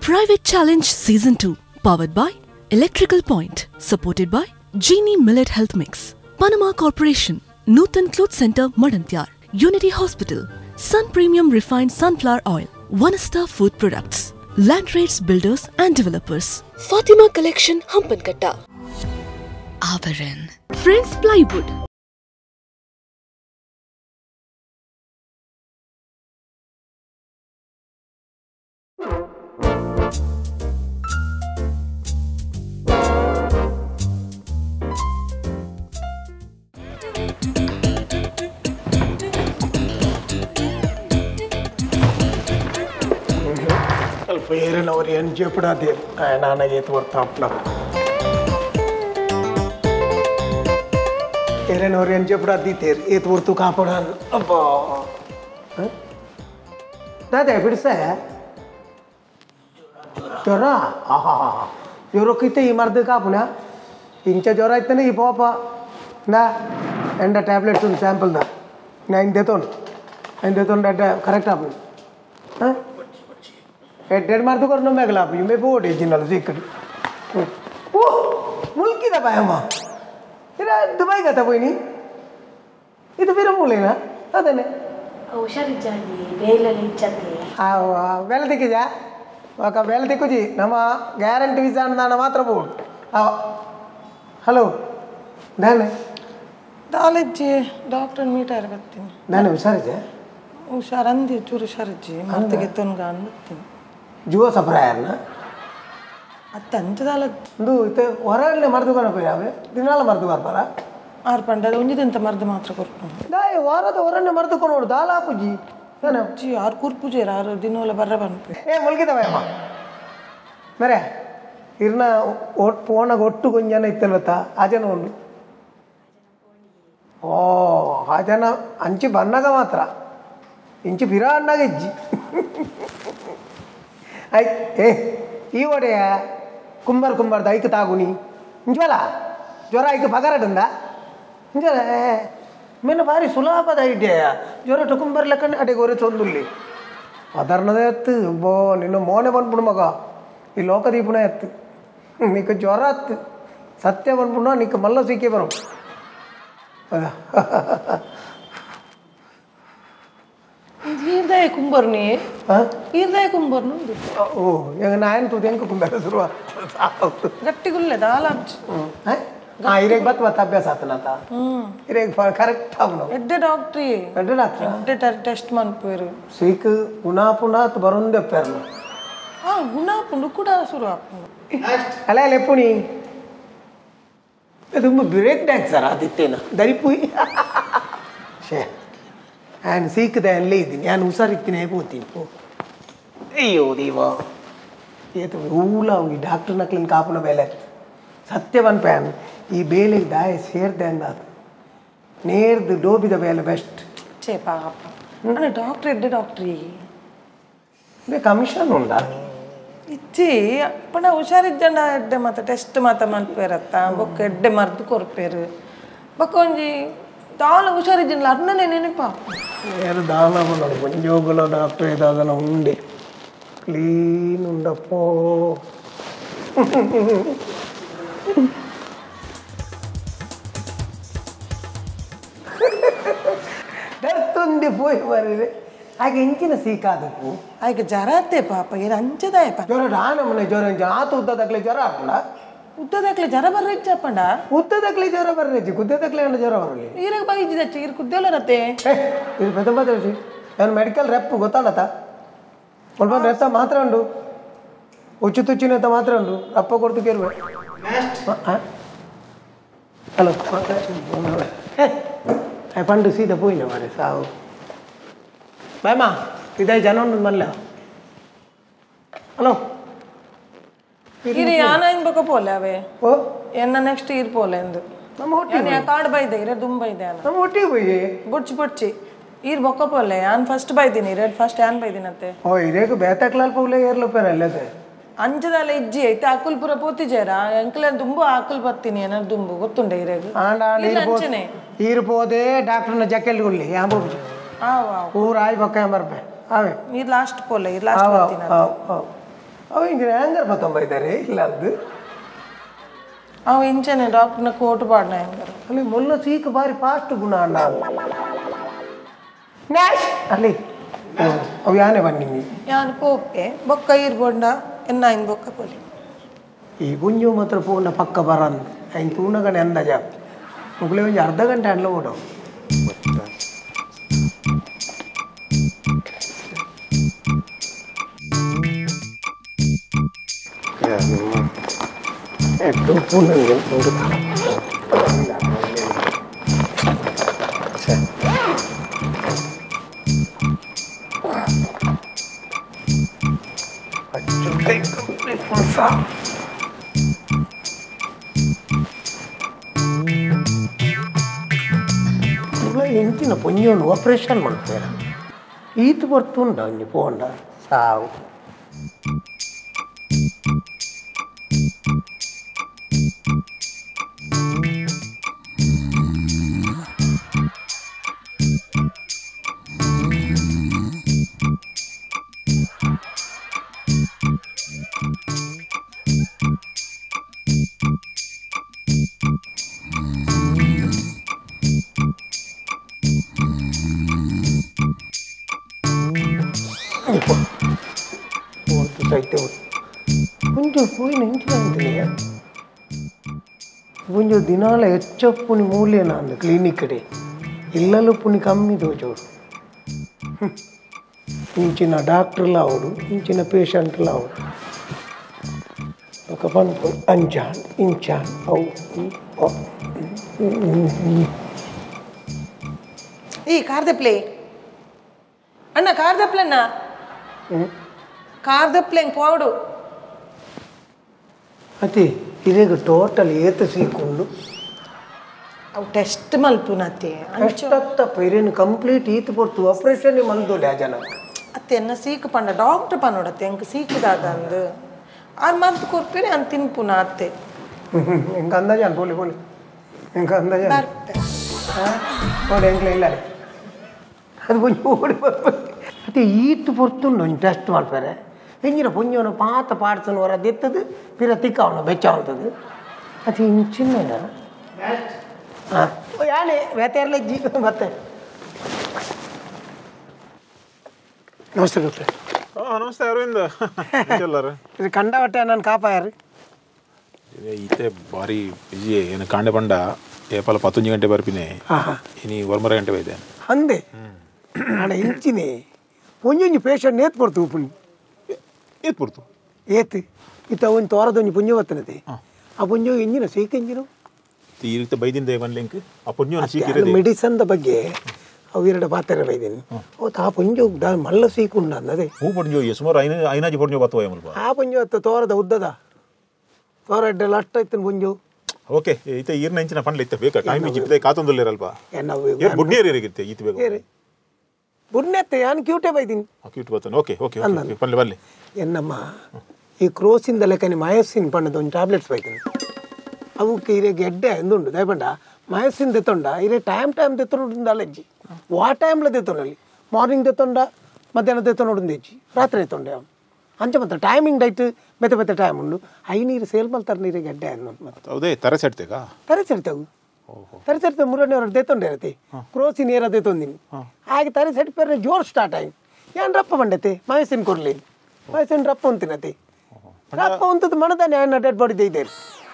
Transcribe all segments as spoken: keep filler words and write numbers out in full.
Private Challenge Season two, powered by Electrical Point, supported by Genie Millet Health Mix, Panama Corporation, Nutan Cloth Center, Madantyar, Unity Hospital, Sun Premium Refined Sunflower Oil, One Star Food Products, Land Rates Builders and Developers, Fatima Collection, Hampankatta, Avaran, Friends Plywood. ಬೇರೆ ಅವ್ರು ಏನು ಜೇಪಡಾದೆ ನನಗೆ ಏತು ಬರ್ತಾಪ್ಲ ಬೇರೆನವ್ರು ಏನು ಜೇಪಡಾದೀತೇರು ಏತು ಹೊರ್ತು ಕಾಪಾಡ ಅಪ್ಪ ದಾದೆ ಬಿಡಿಸ ಜ್ವರ ಆಹಾ ಜ್ವರಕ್ಕಿತ್ತೆ ಈ ಮರ್ದು ಕಾಪುನ ಇಂಚ ಜ್ವರ ಇತ್ತಾನೆ ಈ ಪಾಪ ನಾ ಎಂಡ ಟ್ಯಾಬ್ಲೆಟ್ಸ್ ಒಂದು ಸ್ಯಾಂಪಲ್ನ ನಾ ಹಿಂದೆ ತೊಂಡು ಹಿಂದೆ ತೊಂಡು ಅಡ್ಡ ಕರೆಕ್ಟ್ ಆಪು ಹಾಂ एडेड मार तो करना मैं गला भी मैं बोर्ड है जिन्ना लुसी कर ओ मुल्की दा पाया माँ इधर दुबई का था कोई नहीं इधर फिर हम बोले ना ताते ने ओ शरीर जानी वेला ले जाते आओ आओ वेला देखे जा वाका वेला देखो जी नमा ग्यारंटी वीज़ा ना ना मात्र बोर्ड आओ हेलो दाने दाले जी डॉक्टर मीटर करते हैं दाने उशारे जा उशारंदी चूर उशारे जी मर्द के तोन गान लगते हैं जुआ सप्रायर ना अत्यंत दाल दो इते वराले मर्द को ना कोई आवे दिनाला मर्द कर पारा आर पंडा उन्हीं दिन तो मर्द मात्र करते हैं दाए वारा तो वराले मर्द को नोड़ दाल आपु जी है ना जी आर कुर्पु जे रार दिनों ले बर्रा बन पे ए मुल्की तो भाई माँ मेरे इरना ओट पोना गोट्टू कुंजाना इतने बता आजा ना उन्नु ओ आजा ना अंची बनना का मात्रा इंची बिरा अन्ना के जी आई ए ಈ ಒಡೆಯ ಕುಂಬರ್ ಕುಂಬರ್ದ ಐಕ ತಾಗುನಿ ಇಂಜಲ ಜ್ವರ ಐಕ ಪಗರಡಂದ ಇಂಜಲ ಮೇನ ಭಾರಿ ಸುಲಭದ ಐಡಿಯಾ ಜ್ವರ ಟುಕುಂಬರ್ ಲೆಕ್ಕನೆ ಅಡೆ ಗೋರೆ ಚೊಂದುಲ್ಲಿ ಅದರ್ನದೇ ಎತ್ತು ಬೋ ನಿನ್ನ ಮೋನೆ ಬಂದ್ಬಿಡು ಮಗ ಈ ಲೋಕದೀಪನೇ ಎತ್ತು ನೀಕ ಜ್ವರ ಎತ್ತು ಸತ್ಯ ಬಂದ್ಬಿಡು ನೀಕ ಮಲ್ಲ ಸಿಕ್ಕೇ ಬರೋ ಹೀರ್ದಾಯ ಕುಂಬರ್ನಿ ಹೀರ್ದಾಯ ಕುಂಬರ್ನು ಓ ಈಗ ನಾನು ತು ತೆಂಕ ಕುಂಬರ ಶುರು ಗಟ್ಟಿ ಗುಲ್ಲೆ ದಾಲ ಹಾ ಇರೇಗ ಬತ್ ಬತ್ ಅಭ್ಯಾಸ ಆತನ ತಾ ಇರೇಗ ಕರೆಕ್ಟ್ ಅವನು ಎಡ್ಡೆ ಡಾಕ್ಟ್ರಿ ಎಡ್ಡೆ ಡಾಕ್ಟ್ರಿ ಎಡ್ಡೆ ಟೆಸ್ಟ್ ಮನ್ ಪೇರು ಸೀಕ ಗುಣಾ ಪುಣಾತ್ ಬರೊಂದೆ ಪೇರ್ನು ಹಾ ಗುಣಾ ಪುಂಡು ಕೂಡ ಶುರು ಆಪು ಅಲ್ಲ ಲೆಪ್ಪುನಿ ಇದು ಬ್ರೇಕ್ ಡ್ಯಾನ್ಸ್ ಸರ್ ಆದಿತ್ತೇನ ದರಿಪುಯಿ ಶೇ ನಾನು ಸೀಕದೆ ಅಲ್ಲೇ ಇದ್ದೀನಿ ನಾನು ಹುಷಾರಿದ್ದೀನಿ ಹೋಗ್ತೀನಿ ಪೋ ಅಯ್ಯೋ ದೇವ ಏತು ಊಲ ಈ ಡಾಕ್ಟರ್ ನಕ್ಲಿನ ಕಾಪುನ ಬೇಲೆ ಸತ್ಯವನ್ ಪ್ಯಾನ್ ಈ ಬೇಲೆಗೆ ದಾಯ ಸೇರ್ದೆ ಅಂದಾದ ನೇರ್ದು ಡೋಬಿದ ಬೇಲೆ ಬೆಸ್ಟ್ ಛೇ ಪಾಪ ಅಲ್ಲ ಡಾಕ್ಟರ್ ಎಡ್ಡೆ ಡಾಕ್ಟ್ರಿ ಬೇ ಕಮಿಷನ್ ಉಂಡಾ ಇಚ್ಚಿ ಪಣ ಹುಷಾರಿದ್ದಂಡ ಎಡ್ಡೆ ಮಾತ ಟೆಸ್ಟ್ ಮಾತ ಮಲ್ಪೇರತ್ತ ಬೊಕ್ಕ ಎಡ್ಡೆ ಮರ್ದು ಕೊರ್ಪೇರು ಬೊಕ್ಕ ಒಂಜಿ ದಾಲ ಹುಷಾರಿದ್ದಿಲ್ಲ ಅರ್ನನೆ ನೆನಪ ಯಾರು ದಾನ ಮಾಡೋದು ಮಂಜೋಗುಲ ಡಾಕ್ಟರ್ ಇದಾಗನ ಉಂಡೆ ಕ್ಲೀನ್ ಉಂಡಪ್ಪೋ ಡರ್ತೊಂದೆ ಪೋಯ್ ಬರೀರೆ ಹಾಗೆ ಇಂಚಿನ ಸೀಕಾದಪ್ಪು ಆಯ್ಕೆ ಜ್ವರ ಅತ್ತೆ ಪಾಪ ಏನು ಅಂಚದಾಯ ಪಾಪ ಜ್ವರ ಡಾನ ಮನೆ ಜ್ವರ ಆತ ಉದ್ದದಕ್ಲೆ ಜ್ವರ ಹಾಕಲ್ಲ ಉದ್ದದಕ್ಲೆ ಜ್ವರ ಬರ್ರಿಚ್ಚಪ್ಪಂಡ ಉದ್ದದಕ್ಲೆ ಜ್ವರ ಬರ್ರಿ ಗುದ್ದದಕ್ಲೆ ಜ್ವರ ಬರಲಿ ಈರಾಗ ಬಾಯಿಜಿದಚ್ಚ ಈರ್ ಕುದ್ದೆಲ್ಲರತ್ತೆ ಇದು పెద్ద ಮಾತಾಡಿ ನಾನು ಮೆಡಿಕಲ್ ರೆಪ್ ಗೊತ್ತಾಡತ್ತ ಸ್ವಲ್ಪ ರೆತ್ತ ಮಾತ್ರ ಉಂಡು ಉಚ್ಚು ತುಚ್ಚಿನಂತ ಮಾತ್ರ ಉಂಡು ಅಪ್ಪ ಕೊಡ್ತು ಕೇಳುವೆ ಹಲೋ ಪಂಡು ಸೀದಾ ಪೋಯಿನ ಮಾರೆ ಸಾವು ಬಾಯಮ್ಮ ಇದಾയി ಜನ ಉಂಡು ಮಲ್ಲ ಹಲೋ ಇರಿ ಯಾನ ಇನ್ ಬೇಕ ಪೋಲೆ ಅವೇ ಓ ಎನ್ನ ನೆಕ್ಸ್ಟ್ ಇರ್ ಪೋಲೆ ಎಂದು ನಮ್ಮ ಹೊಟ್ಟಿ ಕಾರ್ಡ್ ಬೈದೆ ಇರ ದುಂಬ ಇದೆ ನಮ್ಮ ಹೊಟ್ಟಿಗೆ ಹೋಗಿ ಬುಡ್ಚಿ ಬುಡ್ಚಿ ಈರ್ ಬೊಕ್ಕ ಪೋಲೆ ಯಾನ್ ಫಸ್ಟ್ ಬೈದಿನಿ ರೆಡ್ ಫಸ್ಟ್ ಯಾನ್ ಬೈದಿನತ್ತೆ ಓ ಇರೇಗ ಬೇತಕ್ಲಾಲ್ ಪೋಲೆ ಏರ್ಲಪ್ಪೇನ ಅಲ್ಲದೆ ಅಂಚದಲ್ಲ ಇಜ್ಜಿ ಐತೆ ಆಕುಲ್ ಪುರ ಪೋತಿಜೇರ ಅಂಕಲ್ ದುಂಬು ಆಕುಲ್ ಬರ್ತೀನಿ ಏನಾರು ದುಂಬು ಗೊತ್ತುಂಡೆ ಇರೇಗ ಅಂಚನೆ ಇರ್ಬೋದೇ ಡಾಕ್ಟರ್ನ ಜಕೆಲ್ ಗುಳ್ಳಿ ಯಾಂಬು ಆವ್ ಆವ್ ಊರ ಆಯ್ ಬಕ್ಕ ಬರ್ಬೆ ಅವೇ ನೀರ್ ಲಾಸ್ಟ್ ಪೋಲೆ ಇರ್ ಲಾಸ್ಟ್ ಬರ್ತೀನಿ ಅವ ಹಿಂಗೆ ಹ್ಯಾಂಗರ್ ಬತ್ತೊಂಬ ಇದ್ದಾರೆ ಇಲ್ಲ ಅದು ಅವ ಇಂಚನೆ ಡಾಕ್ಟರ್ನ ಕೋಟು ಪಾಡ್ನ ಹೆಂಗಾರ ಅಲ್ಲಿ ಮೊಲ್ಲ ಸೀಕ್ ಬಾರಿ ಫಾಸ್ಟ್ ಗುಣ ಅಣ್ಣ ಅಲ್ಲಿ ಅವು ಯಾನೆ ಬನ್ನಿ ಯಾನು ಪೋಪೆ ಬೊಕ್ಕ ಇರ್ಬೋಂಡ ಎನ್ನ ಇನ್ ಬೊಕ್ಕ ಪೋಲಿ ಈ ಗುಂಜು ಮಾತ್ರ ಪೂರ್ಣ ಪಕ್ಕ ಬರಂದು ಐನ್ ತೂಣಗಣೆ ಅಂದಾಜ ಮುಗ್ಲೆ ಒಂದು ಅರ್ಧ ಗಂಟೆ ಅಣ್ಣ ಓಡೋ ಎಂಚಿನ ಪೊಂಜೊಂದು ಆಪರೇಷನ್ ಮಾಡ್ತಾರೆ ಈತ ಬರ್ತುಂಡ ಒಂಜಿ ಪೋಂಡ ಸಾವು కొంచెం పోయిన ఇంటికి కొంచెం దినాల హెచ్చప్పుని మూలేనా అందు క్లినిక్కడే ఇళ్ళలో పుని కమ్మిదో చూడు ఇంచిన డాక్టర్లు అవడు ఇంచిన పేషెంట్లు అవడు ఒక పని అంచాన్ ఇంచాన్ అవు ಈ ಕಾರ್ದಪ್ಲೆ ಅಣ್ಣ ಕಾರ್ದಪ್ಲಣ್ಣ ಕಾರ್ದಪ್ಲೆ ಪೋಡು ಅತಿ ಇರೇಗ ಟೋಟಲ್ ಏತ ಸೀಕೊಂಡು ಅವು ಟೆಸ್ಟ್ ಮಲ್ಪುನತ್ತೆ ಅಷ್ಟತ್ತ ಪೈರೇನು ಕಂಪ್ಲೀಟ್ ಈತ ಪೊರ್ತು ಆಪರೇಷನ್ ಮಲ್ದೋಲೆ ಆ ಜನ ಅತ್ತೆ ಎನ್ನ ಸೀಕ್ ಪಂಡ ಡಾಕ್ಟರ್ ಪನ್ನೋಡತ್ತೆ ಎಂಕ್ ಸೀಕದಾದ ಅಂದು ಆರ್ ಮರ್ತು ಕೊರ್ಪಿರಿ ಅನ್ ತಿನ್ಪುನ ಅತ್ತೆ ಎಂಕ ಅಂದಾಜ ಬೋಲಿ ಬೋಲಿ ಎಂಕ ಅಂದಾಜ ಬರ್ತೆ ನೋಡಿ ಎಂಕ್ಲ ಇಲ್ಲ ಅದು ಪುಂಜ ಓಡಿ ಬರ್ಬೇಕು ಅದೇ ಈತು ಪೊರ್ತುಂಡು ಒಂದು ಟೆಸ್ಟ್ ಮಾಡ್ತಾರೆ ಎಂಜಿನ ಪುಂಜವನು ಪಾತ ಪಾಡ್ಸನು ಹೊರ ದೆತ್ತದು ಪಿರ ತಿಕ್ಕವನು ಬೆಚ್ಚವಂತದ್ದು ಅದು ಇಂಚಿನ ಹಾಂ ಯಾಣೆ ವ್ಯತೆಯಲ್ಲ ಜಿ ಮತ್ತೆ ನಮಸ್ತೆ ಡಾಕ್ಟ್ರೆ ನಮಸ್ತೆ ಅರವಿಂದ್ ಇದು ಕಂಡ ಹೊಟ್ಟೆ ನಾನು ಕಾಪಾಯಾರಿ ಈತೆ ಭಾರಿ ಬಿಜಿ ಏನು ಕಾಂಡೆ ಬಂಡ ಏಪಲ ಪತ್ತೊಂದು ಗಂಟೆ ಬರ್ಪಿನಿ ಇನಿ ಒರ್ಮರ ಗಂಟೆ ಬೈದೆ ಅಂದೆ ನಾಳೆ ಇಂಚಿನಿ ಒಂಜೊಂಜಿ ಪೇಷಂಟ್ ಏತ್ ಬರ್ತು ಉಪ್ಪುನಿ ಏತ್ ಬರ್ತು ಏತ್ ಇತ್ತ ಒಂದು ತೋರದೊಂಜಿ ಪುಂಜ ಬತ್ತನತೆ ಆ ಪುಂಜ ಎಂಜಿನ ಸೀಕ ಎಂಜಿನ ತೀರಿತ ಬೈದಿಂದ ಬಂದ್ಲಿಂಕ್ ಆ ಪುಂಜ ಸೀಕಿರ ಮೆಡಿಸನ್ದ ಬಗ್ಗೆ ಅವು ಎರಡು ಪಾತ್ರೆ ಬೈದೇನೆ ಅವತ್ತು ಆ ಪುಂಜ ಮಲ್ಲ ಸೀಕುಂಡ ಅನ್ನದೆ ಹೂ ಪುಂಜ ಸುಮಾರು ಐನ ಐನಾಜಿ ಪುಂಜ ಬತ್ತವ ಮಲ್ಪ ಆ ಪುಂಜ ಹೊತ್ತು ತೋರದ ಉದ್ದದ ತೋರ ಎಡ್ಡೆಲ್ಲ ಅಷ್ಟ ಇತ್ತು ಪುಂಜು ಓಕೆ ಈತ ಈರ್ನ ಇಂಚಿನ ಪಂಡ್ಲ ಇತ್ತ ಬೇಕಾ ಟೈಮ್ ಜಿಪ್ದೆ ಕಾತೊಂದಲ್ಲಿರಲ್ಪ ಬುಡ್ನಿಯರ್ ಏರಿಗಿತ್ತೆ ಈತ ಬೇಕು ಬುಡ್ನೆತ್ತೆ ನಾನು ಕ್ಯೂಟೇ ಬೈದೀನಿ ಕ್ಯೂಟ್ ಬರ್ತಾನೆ ಓಕೆ ಓಕೆ ಪಲ್ಲೆ ಬಲ್ಲೆ ಎನ್ನಮ್ಮ ಈ ಕ್ರೋಸಿಂದ ಲೆಕ್ಕನಿ ಮಯಸ್ಸಿನ ಪಣ್ಣದ ಒಂದು ಟ್ಯಾಬ್ಲೆಟ್ಸ್ ಬೈತೀನಿ ಅವಕ್ಕೆ ಇರೇ ಗೆಡ್ಡೆ ಎಂದುಂಡು ದಯಪಂಡ ಮಯಸ್ಸಿನ ತೆತ್ತೊಂಡ ಇರೇ ಟೈಮ್ ಟೈಮ್ ತೆತ್ತೊಂಡು ಅಲ್ಲಜ್ಜಿ ವಾ ಟೈಮ್ಲ ತೆತ್ತೊಂಡಲ್ಲಿ ಮಾರ್ನಿಂಗ್ ತೆತ್ತೊಂಡ ಮಧ್ಯಾಹ್ನ ತೆತ್ತೊಂಡು ಹೆಜ್ಜಿ ರಾತ್ರಿ ಎತ್ತೊಂಡೆ ಅವನು ಅಂಚ ಮತ್ತೆ ಟೈಮಿಂಗ್ ಡೈಟ್ ಬೆತ್ತ ಬೆತ್ತ ಟೈಮ್ ಉಂಡು ಐ ನೀರು ಸೇಲ್ ಮಲ್ತಾರೆ ನೀರಿಗೆ ಗೆಡ್ಡೆ ಅಂದು ಮತ್ತೆ ಹೌದೇ ತರ ಸೆಡ್ತೇಗ ತರ ಸೆಡ್ತೇವು ತರ ಸೆಡ್ತೆ ಮೂರನೇ ಅವ್ರು ತೆತ್ತೊಂಡೆ ಇರತ್ತೆ ಕ್ರೋಸಿ ನೇರ ತೆತ್ತೊಂದಿನಿ ಹಾಗೆ ತರ ಸೆಡ್ ಪೇರೆ ಜೋರ್ ಸ್ಟಾರ್ಟ್ ಆಯ್ತು ಏನು ರಪ್ಪ ಬಂಡತೆ ಮಯಸ್ಸಿನ ಕೊಡ್ಲಿ ಮಯಸ್ಸಿನ ರಪ್ಪ ಅಂತಿನತೆ ರಪ್ಪ ಅಂತದ್ದು ಮಣದಾನೆ ಅನ್ನ ಡೆಡ್ ಬಾಡಿ ದೈದೇರಿ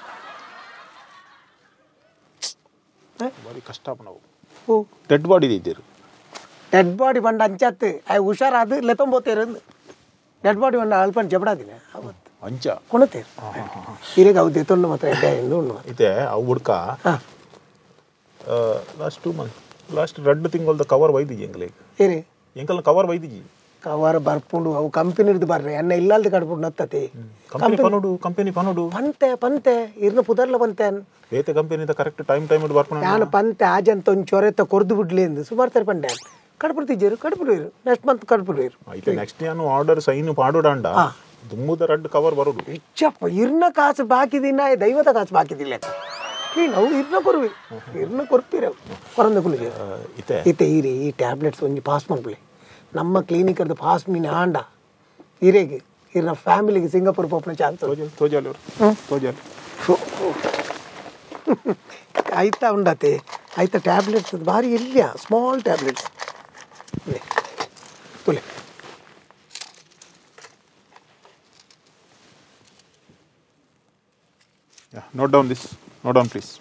ಬಾರಿ ಕಷ್ಟ ನಾವು ಡೆಡ್ ಬಾಡಿ ಇದ್ದೀರು ಡೆಡ್ ಬಾಡಿ ಬಂಡ ಅಂಚತ್ತು ಅಯ್ಯ ಹುಷಾರಾದು ಲೆತ್ತೊಂಬೋತೇರು ಡೆಡ್ ಬಾಡಿ ಬಂಡ ಅಲ್ಪ ಜಬಡಾದಿನ ಅವತ್ತು ಅಂಚ ಕೊಣತೇರು ಇರೇಗ ಅವು ದೆತ್ತೊಂಡು ಮಾತ್ರ ಎಡ್ಡೆ ಎಂದು ಉಂಡು ಇದೆ ಅವು ಹುಡ್ಕ ಲಾಸ್ಟ್ ಟೂ ಮಂತ್ ಲಾಸ್ಟ್ ಎರಡು ತಿಂಗಳದ ಕವರ್ ಒಯ್ದಿಜಿ ಎಂಗ್ಲಿಗೆ ಏರಿ ಎಂಕಲ್ನ ಕವರ್ ಒಯ್ದಿಜಿ ಕವರ್ ಬರ್ಪುಂಡು ಅವು ಕಂಪನಿರ್ದು ಬರ್ರಿ ಅನ್ನ ಇಲ್ಲಲ್ದು ಕಡ್ಪುಂಡು ನತ್ತತೆ ಕಂಪನಿ ಪನೋಡು ಕಂಪನಿ ಪನೋಡು ಪಂತೆ ಪಂತೆ ಇರ್ನ ಪುದರ್ಲ ಪಂತೆ ಏತೆ ಕಂಪನಿದ ಕರೆಕ್ಟ್ ಟೈಮ್ ಟೈಮ್ ಇಟ್ಟು ಬರ್ಪುಣ ನಾನು ಪಂತೆ ಆಜಂತ ಒಂದು ಚೊರೆತ ಕೊರ್ದು ಬಿಡ್ಲಿ ಎಂದು ಸುಮಾರು ತರ ಪಂಡೆ ಕಡ್ಬಿಡ್ತಿದ್ದೀರು ಕಡ್ಬಿಡುವರು ನೆಕ್ಸ್ಟ್ ಮಂತ್ ಕಡ್ಬಿಡುವರು అయితే నెక్స్ట్ నేను ఆర్డర్ సైన్ పాడుడాండ దుమ్ముద రెడ్ కవర్ బరుడు ಹೆಚ್ಚಪ್ಪ ಇರ್ನ ಕಾಸು ಬಾಕಿದಿನ ದೈವದ ಕಾಸು ಬಾಕಿದಿಲ್ಲ ಕ್ಲೀನ್ ಅವು ಇರ್ನ ಕೊರುವಿ ಇರ್ನ ಕೊರ್ಪಿರ ಕೊರಂದ ಕುಲಿಗೆ ಇತೆ ಇತೆ ಈರಿ ಈ ಟ್ಯಾಬ್ಲೆಟ್ಸ್ ಒಂಜಿ ಪಾಸ್ ಮಾಡ್ಬಿಡಿ ನಮ್ಮ ಕ್ಲಿನಿಕರ್ದು ಪಾಸ್ ಮೀನು ಆಂಡ ಇರೇಗೆ ಇರ್ನ ಫ್ಯಾಮಿಲಿಗೆ ಸಿಂಗಾಪುರ್ ಪೋಪನ ಚಾನ್ಸ್ ತೋಜಲ್ ತೋಜಲ್ ತೋಜಲ್ ಆಯ್ತಾ ಉಂಡತೆ ಆಯ್ತಾ ಟ್ಯಾಬ್ಲೆಟ್ಸ್ ಭಾರಿ ಇಲ್ಲ ಸ್ಮಾಲ್ ಟ್ಯಾಬ್ಲೆಟ್ಸ್ ತುಲೆ note down this note down please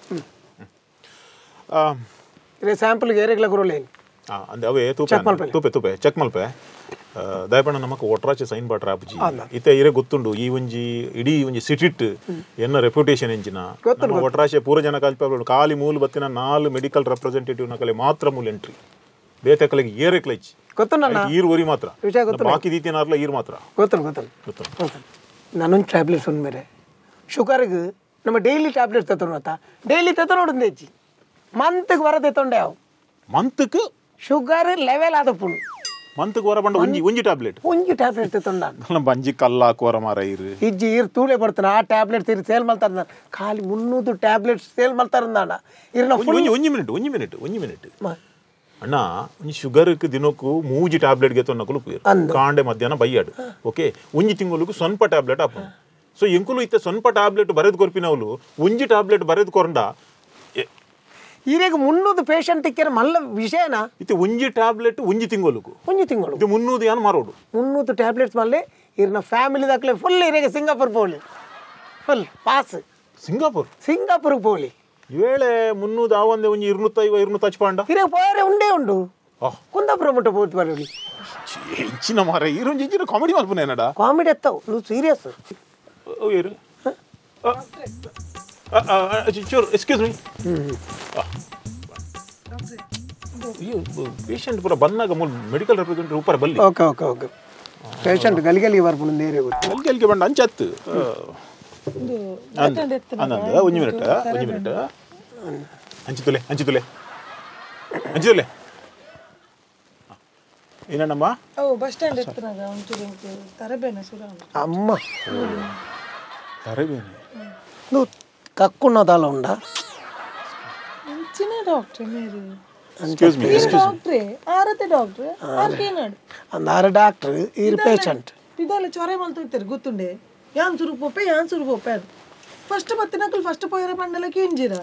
ಇದೇ ಸ್ಯಾಂಪಲ್ಗೆ ಏರೆಗ್ಲ ಗುರುಲೇನು ಅಂದೆ ಅವೇ ತೂಪೆ ತೂಪೆ ತೂಪೆ ಚೆಕ್ ಮಲ್ಪೆ ದಯಪಣ್ಣ ನಮಕ್ ಒಟ್ರಾಚೆ ಸೈನ್ ಬಾಟ್ರ ಆಪುಜಿ ಇತ್ತೆ ಇರೆ ಗೊತ್ತುಂಡು ಈ ಒಂಜಿ ಇಡೀ ಒಂಜಿ ಸಿಟಿಟ್ ಎನ್ನ ರೆಪ್ಯುಟೇಷನ್ ಎಂಚಿನ ನಮ್ಮ ಒಟ್ರಾಚೆ ಪೂರ ಜನ ಕಲ್ಪೆ ಖಾಲಿ ಮೂಲ ಬತ್ತಿನ ನಾಲ್ ಮೆಡಿಕಲ್ ರೆಪ್ರೆಸೆಂಟೇಟಿವ್ ನಕಲೆ ಮಾತ್ರ ಮೂಲ ಎಂಟ್ರಿ ಬೇತಕಲೆಗೆ ಏರೆ ಕ್ಲೈಚ್ ಗೊತ್ತುಂಡ ಈರ್ ಒರಿ ಮಾತ್ರ ಬಾಕಿ ದೀತಿನಾರ್ಲ ಈರ್ ಮಾತ್ರ ಗೊತ್ತುಂಡು ಗೊತ್ತುಂಡು ಗೊತ್ತುಂಡು ನಾನೊಂದು ಟ್ಯಾಬ್ಲೆಟ್ಸ್ ಒಂದು ಮೇರೆ ಶುಗರ್ಗೆ ನಮ್ಮ ಡೈಲಿ ಟ್ಯಾಬ್ಲೆಟ್ಸ್ ತಗೊಂಡು ಆತ ಡೈಲಿ ತಗೊಂಡು ನೋಡಿದ್ದೆ ಹೆಚ್ಚಿ ಮಂತ್ಗೆ ಬರದೆ ತೊಂಡೆ ಅವು ಮಂತ್ಕ್ ಶುಗರ್ ಲೆವೆಲ್ ಆದ ಪುಣ್ ಮಂತ್ಕ್ ವರ ಬಂಡ ಒಂಜಿ ಒಂಜಿ ಟ್ಯಾಬ್ಲೆಟ್ ಒಂಜಿ ಟ್ಯಾಬ್ಲೆಟ್ ತೊಂಡ ಬಂಜಿ ಕಲ್ಲ ಹಾಕುವರ ಮಾರ ಇರು ಇಜ್ಜಿ ಇರ್ ತೂಳೆ ಬರ್ತಾನೆ ಆ ಟ್ಯಾಬ್ಲೆಟ್ಸ್ ಇರ್ ಸೇಲ್ ಮಾಡ್ತಾರ ಖಾಲಿ ಮುನ್ನೂರು ಟ್ಯಾಬ್ಲೆಟ್ಸ್ ಸೇಲ್ ಮಾಡ್ತಾರ ಅಣ್ಣ ಇರ್ನ ಒಂಜಿ ಒಂಜಿ ಮಿನಿಟ್ ಒಂಜಿ ಮಿನಿಟ್ ಒಂಜಿ ಮಿನಿಟ್ ಅಣ್ಣ ಒಂಜಿ ಶುಗರ್ಕ್ ದಿನಕ್ಕೂ ಮೂಜಿ ಟ್ಯಾಬ್ಲೆಟ್ ಗೆ ತೊನ್ನಕಲು ಕಾಂಡೆ ಮಧ್ಯಾಹ್ನ ಬೈಯಾಡು ಓಕೆ ಒಂಜಿ ತಿಂಗಳಿಗೆ ಸ್ವಲ್ಪ ಟ್ಯಾಬ್ಲೆಟ್ ಹಾಪು ಸೊ ಎಂಕುಲು ಇತ್ತೆ ಸ್ವಲ್ಪ ಟ್ಯಾಬ್ಲೆಟ್ ಬರೆದು ಕೊರ್ಪಿನವಲು ಒಂಜಿ ಟ್ಯಾಬ್ಲೆಟ್ ಬರೆದು ಕೊರಂಡ ಈಗ ಮುನ್ನೂರು ಪೇಷಂಟ್ ಇಕ್ಕಿರ ಮಲ್ಲ ವಿಷಯನ ಇತ್ತೆ ಒಂಜಿ ಟ್ಯಾಬ್ಲೆಟ್ ಒಂಜಿ ತಿಂಗಳಿಗೆ ಒಂಜಿ ತಿಂಗಳು ಇದು ಮುನ್ನೂರು ಏನು ಮಾರೋಡು ಮುನ್ನೂರು ಟ್ಯಾಬ್ಲೆಟ್ಸ್ ಮಲ್ಲೆ ಇರ್ನ ಫ್ಯಾಮಿಲಿ ದಾಖಲೆ ಫುಲ್ ಇರಿಗೆ ಸಿಂಗಾಪುರ್ ಪೋಲಿ ಫುಲ್ ಪಾಸ್ ಸಿಂಗಾಪುರ್ ಸಿಂಗಾಪುರ್ ಪೋಲಿ ಇವೇಳೆ ಮುನ್ನೂರು ಆವಂದೆ ಒಂಜಿ ಇರ್ನೂತ್ತೈವ ಇರ್ನೂತ್ತ ಹಚ್ಪಾಂಡ ಇರೇ ಪೋರೆ ಉಂಡೇ ಉಂಡು ಕುಂದಾಪುರ ಮುಟ್ಟ ಪೋತ್ ಬರೋಲಿ ಹೆಚ್ಚಿನ ಮಾರ ಇರೊಂಜಿ ಹೆಚ್ಚಿನ ಕಾಮಿಡಿ ಮಲ್ಪನೆ ಏನಡ ಕಾಮಿಡಿ ಎತ್ತವು ನೀವು ಸೀರಿಯಸ್ ಏನು ಚೂರು ಎಕ್ಸ್ಕ್ಯೂಸ್ ಮೀ ಪೇಷಂಟ್ ಪೂರ ಬಂದಾಗ ಮೂಲ ಮೆಡಿಕಲ್ ರೆಪ್ರೆಸೆಂಟೇಟಿವ್ ಉಪ್ಪರ ಬಲ್ಲಿ ಓಕೆ ಓಕೆ ಓಕೆ ಪೇಷಂಟ್ ಗಲಿಗಲಿ ಬರ್ಪುಂಡು ನೇರೆ ಗೊತ್ತು ಗಲ್ಗೆಲ್ಗೆ ಬಂಡ ಅಂಚತ್ತು ಅಂದಂದ ಒಂಜಿ ಮಿನಿಟ್ ಒಂಜಿ ಮಿನಿಟ್ ಹಂಚಿತುಲೆ ಹಂಚಿತುಲೆ ಹಂಚಿತುಲೆ ಏನಣ್ಣಮ್ಮ ಓ ಬಸ್ ಸ್ಟ್ಯಾಂಡ್ ಎತ್ತನಾಗ ಒಂಚೂರು ತರಬೇನೆ ಸುರ ಅಮ್ಮ ತರಬೇನೆ నువ్వు కక్కున్నదాలో ఉండా చిన్న డాక్టర్ మీరు ఎక్స్క్యూజ్ మీ డాక్టరే ఆరతే డాక్టర్ ఆర్కేనాడు అందార డాక్టర్ ఈ పేషెంట్ పిదాల చొరే మల్తో ఇద్దరు గుర్తుండే యాన్ సురు పోపే యాన్ సురు పోపే ఫస్ట్ పత్తినకులు ఫస్ట్ పోయర పండలకి ఇంజిరా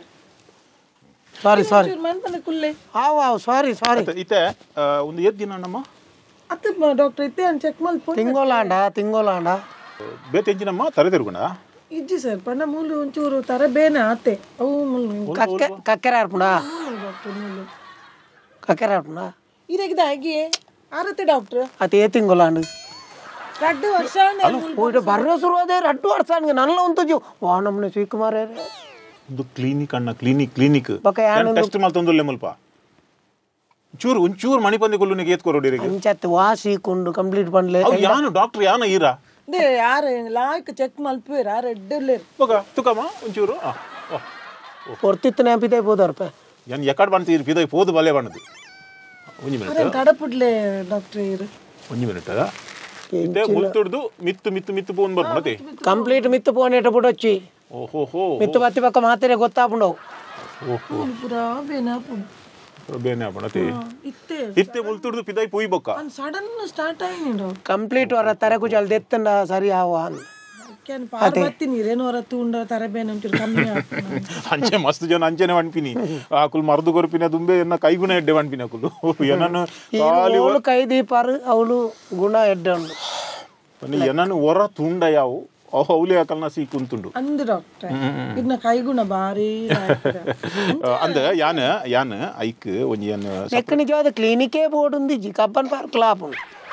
సారీ సారీ మన్ పనకుల్లే ఆవ్ ఆవ్ సారీ సారీ ఇతే ಒಂದು ಏತ್ ದಿನ ಅಣ್ಣಮ್ಮ ಅತ್ತೆ ಡಾಕ್ಟರ್ ಇತ್ತೆ ಅನ್ ಚೆಕ್ ಮಲ್ ಪೋ ತಿಂಗೋಲಾಂಡ ತಿಂಗೋಲಾಂಡ ಬೇತೆಂಜಿನಮ್ಮ ತರೆ ತಿರುಗುಂಡ ಇಜ್ಜಿ ಸರ್ ಪಣ್ಣ ಮೂಲು ಒಂಚೂರು ತರಬೇನೆ ಆತೆ ಅವು ಕಕ್ಕೆ ಕಕ್ಕೆರ ಆರ್ಪುಂಡಾ ಡಾಕ್ಟರ್ ಮೂಲು ಕಕ್ಕೆರ ಆರ್ಪುಂಡಾ ಇರೆಗಿದ ಆಗಿ ಆರತೆ ಡಾಕ್ಟರ್ ಅತಿ ಏ ತಿಂಗೋಲಾಂಡು ರಡ್ಡು ವರ್ಷ పోయిట బర్రె సురువదే రట్టు వస్తాను నల్ల ఉంతు వానమ్నే శ్రీకుమారే ಒಂದು ಕ್ಲಿನಿಕ್ ಅಣ್ಣ ಕ್ಲಿನಿಕ್ ಕ್ಲಿನಿಕ್ ಟೆಸ್ಟ್ ಮಲ್ತೊಂದುಲ್ಲೆ ಮುಲ್ಪ ಚೂರು ಒಂಚೂರು ಮಣಿಪಂದಿ ಕೊಲ್ಲುನಿಗೆ ಏತ್ ಕೊರೋಡಿರಿಗೆ ಅಂಚತ್ ವಾಸಿ ಕೊಂಡು ಕಂಪ್ಲೀಟ್ ಪಂಡ್ಲೆ ಅವು ಯಾನು ಡಾಕ್ಟರ್ ಯಾನ ಈರಾ ದೇ ಯಾರ ಲಾಯ್ಕ್ ಚೆಕ್ ಮಲ್ಪೇರ ರೆಡ್ಡಲ್ಲೇ ಹೋಗ ತುಕಮ್ಮ ಒಂಚೂರು పొర్తిత్తు నేంపితే పోదారు ಯಾನ್ ಎಕಡ್ ಬಂತೀರಿ ಪಿದೈ ಪೋದು ಬಲೆ ಬಣ್ಣದು ಒಂಜಿ ಮಿನಿಟ್ ತಡಪುಡ್ಲೆ ಡಾಕ್ಟರ್ ಇರು ಒಂಜಿ ಮಿನಿಟ್ ಇದೇ ಮುಲ್ತುಡ್ದು ಮಿತ್ತು ಮಿತ್ತು ಮಿತ್ತು ಪೋನ್ ಬರ್ಬಣತೆ కంప్లీట్ మిత్తు పోనేటప్పుడు వచ్చి ಓಹೋ మిత్తు పత్తి పక్క మాత్రమే ಗೊತ್ತಾಪುಂಡವು ಓಹೋ ಪುರಾ ಬೇನಾಪು ಬೇನೆ ಬಣತೆ ಇತ್ತೆ ಇತ್ತೆ ಮುಲ್ತುಡ್ದು ಪಿದೈ ಪೋಯಿ ಬೊಕ್ಕ ಅನ್ ಸಡನ್ ಸ್ಟಾರ್ಟ್ ಆಯ್ನಿ ಡಾಕ್ಟರ್ కంప్లీట్ వర తరకు జల్ దెత్తండ సరి ఆవా ಕ್ಯಾನ್ ಪಾರ್ವತಿ ನೀರೇನು ಹೊರ ತೂಂಡ ತರಬೇನೆ ಒಂಚೂರು ಕಮ್ಮಿ ಅಂಚೆ ಮಸ್ತ್ ಜನ ಅಂಚೆನೆ ವಣ್ಪಿನಿ ಆಕುಲ್ ಮರ್ದು ಕೊರ್ಪಿನ ದುಂಬೆ ಎನ್ನ ಕೈಗುಣ ಎಡ್ಡೆ ವಣ್ಪಿನಿ ಆಕುಲು ಏನನ್ನು ಅವಳು ಕೈ ದೀಪಾರು ಅವಳು ಗುಣ ಎಡ್ಡೆ ಉಂಡು ಏನನ್ನು ಹೊರ ತುಂಡ ಯಾವು ಅವು ಅವಲಿ ಆಕಲ್ನ ಸೀ ಕುಂತುಂಡು ಅಂದು ಡಾಕ್ಟರ್ ಇದನ್ನ ಕೈಗುಣ ಬಾರಿ ಅಂದ ಯಾನ ಯಾನ ಐಕ್ ಒಂಜಿ ಯಾನ ఎక్కడి నుంచి అది క్లినికే బోర్డు ఉంది కప్పన్ పార్క్ లాపు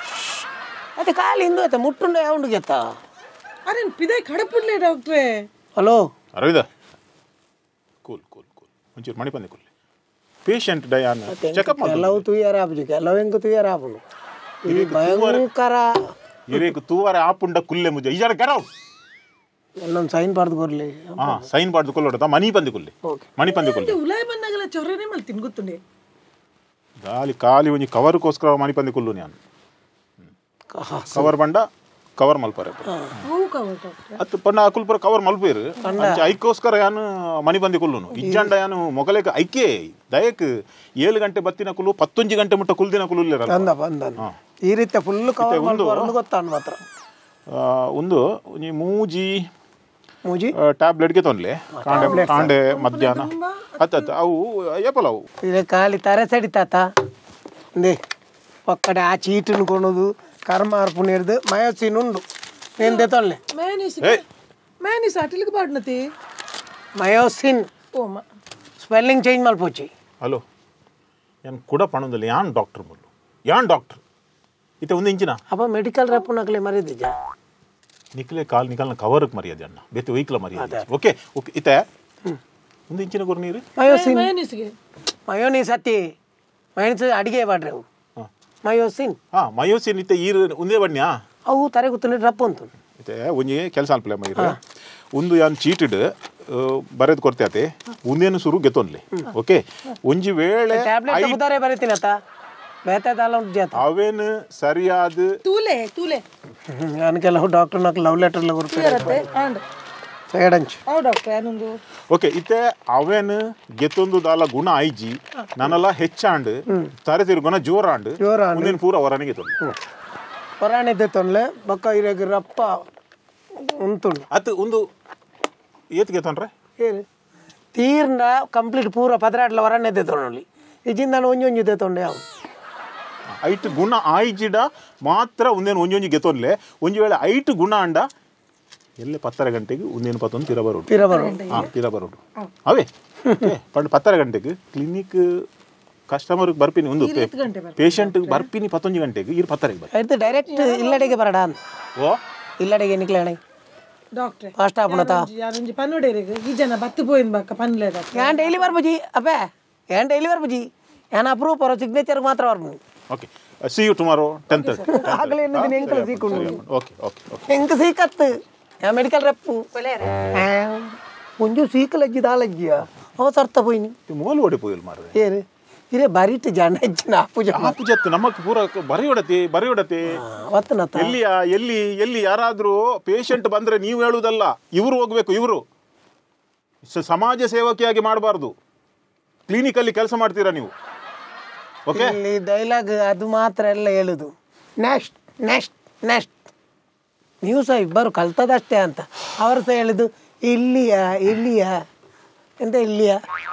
అది కాలి ఇందు అయితే ముట్టుండే ఉండు గెత్త ಅರೆ ಪಿದೈ ಕಡಪುಡ್ಲೆ ಡಾಕ್ಟ್ರೇ hello Aravinda cool cool cool ಒಂಚೂರು ಮಣಿ ಬಂದೆ ಕೂಲ್ ಪೇಷಂಟ್ ಡಯಾನ್ ಚೆಕಪ್ ಮಾಡಿ ಎಲ್ಲವೂ ತುಯ್ಯಾರ ಆಪು ಎಲ್ಲವೂ ಹೆಂಗ ತುಯ್ಯಾರ ಆಪುಂಡು ಇದು ಭಯಂಕರ ಇರೇಕು ತೂವರೆ ಆಪುಂಡ ಕುಲ್ಲೆ ಮುಜ ಇಜಾರ ಗೆಟ್ ಔಟ್ ಎಲ್ಲೊಂದು ಸೈನ್ ಬಾರ್ದು ಕೊರ್ಲಿ ಹಾ ಸೈನ್ ಬಾರ್ದು ಕೊಲ್ಲೋಡ ಮನಿ ಬಂದೆ ಕುಲ್ಲೆ ಮನಿ ಬಂದೆ ಕುಲ್ಲೆ ಉಲಾಯ್ ಬಂದಾಗಲ ಚೊರ್ರೆನೆ ಮಲ್ತೀನಿ ಗೊತ್ತುಂಡೆ ಗಾಲಿ ಖಾಲಿ ಒಂಜಿ ಕವರ್ಗೋಸ್ಕರ ಮನಿ ಬಂದೆ ಕುಲ್ಲು ನಾನು ಕವರ್ ಬಂಡ ಕವರ್ ಮಲ್ಪಾರೆ ಅತ್ತು ಪಣ್ಣ ಅಕುಲ್ ಪುರ ಕವರ್ ಮಲ್ಪೇರು ಅಂಚೆ ಐಕೋಸ್ಕರ ಯಾನು ಮನಿ ಬಂದಿ ಕೊಲ್ಲುನು ಇಜ್ಜಂಡ ಯಾನು ಮೊಗಲೇಕ ಐಕೆ ದಯಕ್ ಏಳು ಗಂಟೆ ಬತ್ತಿನ ಕುಲು ಪತ್ತೊಂಜಿ ಗಂಟೆ ಮುಟ್ಟ ಕುಲ್ದಿನ ಕುಲು ಅಂದ ಬಂದ ಈ ರೀತಿ ಫುಲ್ ಕವರ್ ಮಲ್ಪಾರು ಗೊತ್ತಾನು ಮಾತ್ರ ಒಂದು ಒಂಜಿ ಮೂಜಿ ಮೂಜಿ ಟ್ಯಾಬ್ಲೆಟ್ಗೆ ತೊಂದ್ಲೆ ಕಾಂಡೆ ಕಾಂಡೆ ಮಧ್ಯಾಹ್ನ ಹತ್ತತ್ತು ಅವು ಏಪಲ್ಲ ಅವು ಇದು ಖಾಲಿ ತರೆ ಸಡಿತಾತ ದೇ ಒಕ್ಕಡೆ ಆ ಚೀಟನ್ನು ಕೊಣೋದು ಕರ್ಮ ಅರ್ಪುಣಿರ್ದು ಮಯೋಸಿನ್ ಉಂಡು ಎಂದೆ ತೊಳ್ಳೆ ಮ್ಯಾನಿಸ್ ಅಟಿಲಿಗೆ ಬಾಡ್ನತಿ ಮಯೋಸಿನ್ ಓ ಸ್ಪೆಲ್ಲಿಂಗ್ ಚೇಂಜ್ ಮಲ್ಪೋಚಿ ಹಲೋ ಏನು ಕೂಡ ಪಣದಲ್ಲಿ ಯಾನ್ ಡಾಕ್ಟರ್ ಮುಲ್ಲು ಯಾನ್ ಡಾಕ್ಟರ್ ಇತ್ತೆ ಒಂದು ಇಂಚಿನ ಅಪ್ಪ ಮೆಡಿಕಲ್ ರೆಪ್ ನಕಲೆ ಮರಿದಿಜ್ಜ ನಿಕ್ಲೆ ಕಾಲ್ ನಿಕಲ್ನ ಕವರ್ಗೆ ಮರ್ಯಾದೆ ಅಣ್ಣ ಬೇತೆ ಒಯ್ಕಲ ಮರ್ಯಾದೆ ಓಕೆ ಓಕೆ ಇತ್ತೆ ಒಂದು ಇಂಚಿನ ಗುರು ನೀರು ಮಯೋಸಿನ್ ಮ್ಯಾನಿಸ್ಗೆ ಮಯೋನೀಸ್ ಹತ್ತಿ ಮಯೋನೀಸ್ ಅಡಿಗೆ ಮಾಡ್ರಿ ಅವು ಮಯೋಸಿನ್ ಹಾಂ ಮಯೋಸಿನ್ ಇತ್ತೆ ಈರು ಒಂದೇ ಬಣ್ಣ ಅವು ತರೆ ಗೊತ್ತಿಲ್ಲ ರಪ್ಪ ಅಂತ ಇತ್ತೆ ಒಂಜಿ ಕೆಲಸ ಅನ್ಪ್ಲೆ ಮೈರು ಒಂದು ಯಾನ್ ಚೀಟಿಡ್ ಬರೆದು ಕೊಡ್ತೇತೆ ಒಂದೇನು ಸುರು ಗೆತ್ತೊನ್ಲಿ ಓಕೆ ಒಂಜಿ ವೇಳೆ ಟ್ಯಾಬ್ಲೆಟ್ ಉದಾರೆ ಬರೀತೀನಿ ಅತ್ತ ಬೇತಾದಲ್ಲ ಉಂಟು ಜಾತ ಅವೇನು ಸರಿಯಾದ ತೂಲೆ ತೂಲೆ ನನಗೆಲ್ಲ ಡಾಕ್ಟರ್ ನಾಲ್ಕು ಲವ್ ಲೆಟರ್ಲ ಇರತ್ತೆ ಆಂಡ್ ಸೈಡಂಚ್ ಅವು ಡಾಕ್ಟರ್ ಏನೊಂದು ಓಕೆ ಇತ್ತೆ ಅವೇನು ಗೆತ್ತೊಂದು ದಾಲ ಗುಣ ಐಜಿ ನನ್ನೆಲ್ಲ ಹೆಚ್ಚಾಂಡ್ ತಾರೆ ತಿರ್ಗೊನ ಜೋರಾಂಡ್ ಜೋರಾಂಡ್ ಮುಂದಿನ ಪೂರ ಹೊರನಿಗೆ ತೊಂದು ಹೊರಾಣಿದ್ದೆ ತೊನ್ಲೆ ಬಕ್ಕ ಇರಾಗ ರಪ್ಪ ಉಂಟುಂಡು ಅದು ಒಂದು ಏತ್ಗೆ ತೊಂದ್ರೆ ಏನು ತೀರ್ನ ಕಂಪ್ಲೀಟ್ ಪೂರ ಪದರಾಟ್ಲ ಹೊರಣಿದ್ದೆ ತೊಗೊಳ್ಳಿ ಈಜಿಂದ ನಾನು ಒಂಜಿ ಒಂಜಿದ್ದೆ ತೊಂಡೆ ಅವು ಐಟ್ ಗುಣ ಆಯ್ಜಿಡ ಮಾತ್ರ ಒಂದೇನು ಒಂಜಿ ಒಂಜಿ ಗೆತ್ತೊನ್ಲೆ ಒಂಜಿ ವೇಳೆ ಐಟ್ ಗುಣ ಅಂಡ ಎಲ್ಲೇ ಪತ್ತರ ಗಂಟೆಗೆ ಒಂದೇನು ಪತ್ತೊಂದು ತೀರ ಬರೋಡು ತೀರ ಬರೋ ಹಾಂ ತೀರ ಬರೋಡು ಅವೇ ಪಂಡ್ ಪತ್ತರ ಗಂಟೆಗೆ ಕ್ಲಿನಿಕ್ ಕಸ್ಟಮರ್ಗೆ ಬರ್ಪಿನಿ ಒಂದು ಪೇಷಂಟ್ಗೆ ಬರ್ಪಿನಿ ಪತ್ತೊಂದು ಗಂಟೆಗೆ ಇರು ಪತ್ತರಿಗೆ ಬರ್ತೀನಿ ಆಯ್ತು ಡೈರೆಕ್ಟ್ ಇಲ್ಲಡೆಗೆ ಬರಡ ಅಂತ ಓ ಇಲ್ಲಡೆಗೆ ನಿಕ್ಲೇಣ ಡಾಕ್ಟ್ರೆ ಫಾಸ್ಟ್ ಆಪಣತ ಯಾರೊಂಜಿ ಪನ್ನುಡೇರಿಗೆ ಈ ಜನ ಬತ್ತು ಪೋಯಿನ್ ಬಕ್ಕ ಪನ್ಲೇದ ಯಾನ್ ಡೈಲಿ ಬರ್ಬುಜಿ ಅಪ್ಪೆ ಯಾನ್ ಡೈಲಿ ಬರ್ಬುಜಿ ಯಾನ್ ಅಪ್ರೂವ್ ಬರೋ ಸಿಗ್ನೇಚರ್ ಮಾತ್ರ ಬರ್ಬು okay see you tomorrow ten thirty ಆಗಲೇ ಎನ್ನುದಿನ ಎಂಕಲ್ ಸೀಕೊಂಡು ಓಕೆ ಓಕೆ ಓಕೆ ಎಂಕ ಸೀಕತ್ತು ಯಾ ಮೆಡಿಕಲ್ ರೆಪ್ಪು ಒಂಜು ಸೀಕಲ್ ಅಜ್ಜಿ ದಾಳಜ್ಜಿಯ ಅವ ಸರ್ತ ಪೋಯ್ನಿ ಮೂಲು ಓಡಿ ಪೋಯಿಲ್ ಮಾರ್ರೆ ಏರು ಇರೇ ಬರಿಟ್ ಜನ ಅಜ್ಜಿನ ಅಪ್ಪು ಜನ ಆಪು ಜತ್ತು ನಮಕ್ ಪೂರ ಬರಿ ಹೊಡತಿ ಬರಿ ಹೊಡತಿ ಅವತ್ತನತ್ತ ಎಲ್ಲಿಯ ಎಲ್ಲಿ ಎಲ್ಲಿ ಯಾರಾದ್ರೂ ಪೇಷಂಟ್ ಬಂದ್ರೆ ನೀವು ಹೇಳುವುದಲ್ಲ ಇವರು ಹೋಗ್ಬೇಕು ಇವರು ಸಮಾಜ ಸೇವಕಿಯಾಗಿ ಮಾಡಬಾರ್ದು ಕ್ಲಿನಿಕಲ್ಲಿ ಕೆಲಸ ಮಾಡ್ತೀರಾ ನೀವು ಓಕೆ ಇಲ್ಲಿ ಡೈಲಾಗ್ ಅದು ಮಾತ್ರ ಎಲ್ಲ ಹೇಳುದು ನೆಕ್ಸ್ಟ್ ನೆಕ್ಸ್ಟ್ ನೆಕ್ಸ್ಟ್ ನೀವು ಸಹ ಇಬ್ಬರು ಕಲ್ತದಷ್ಟೇ ಅಂತ ಅವರು ಸಹ ಹೇಳುದು ಇಲ್ಲಿಯ ಇಲ್ಲಿಯ ಎಂತ ಇಲ್ಲಿಯ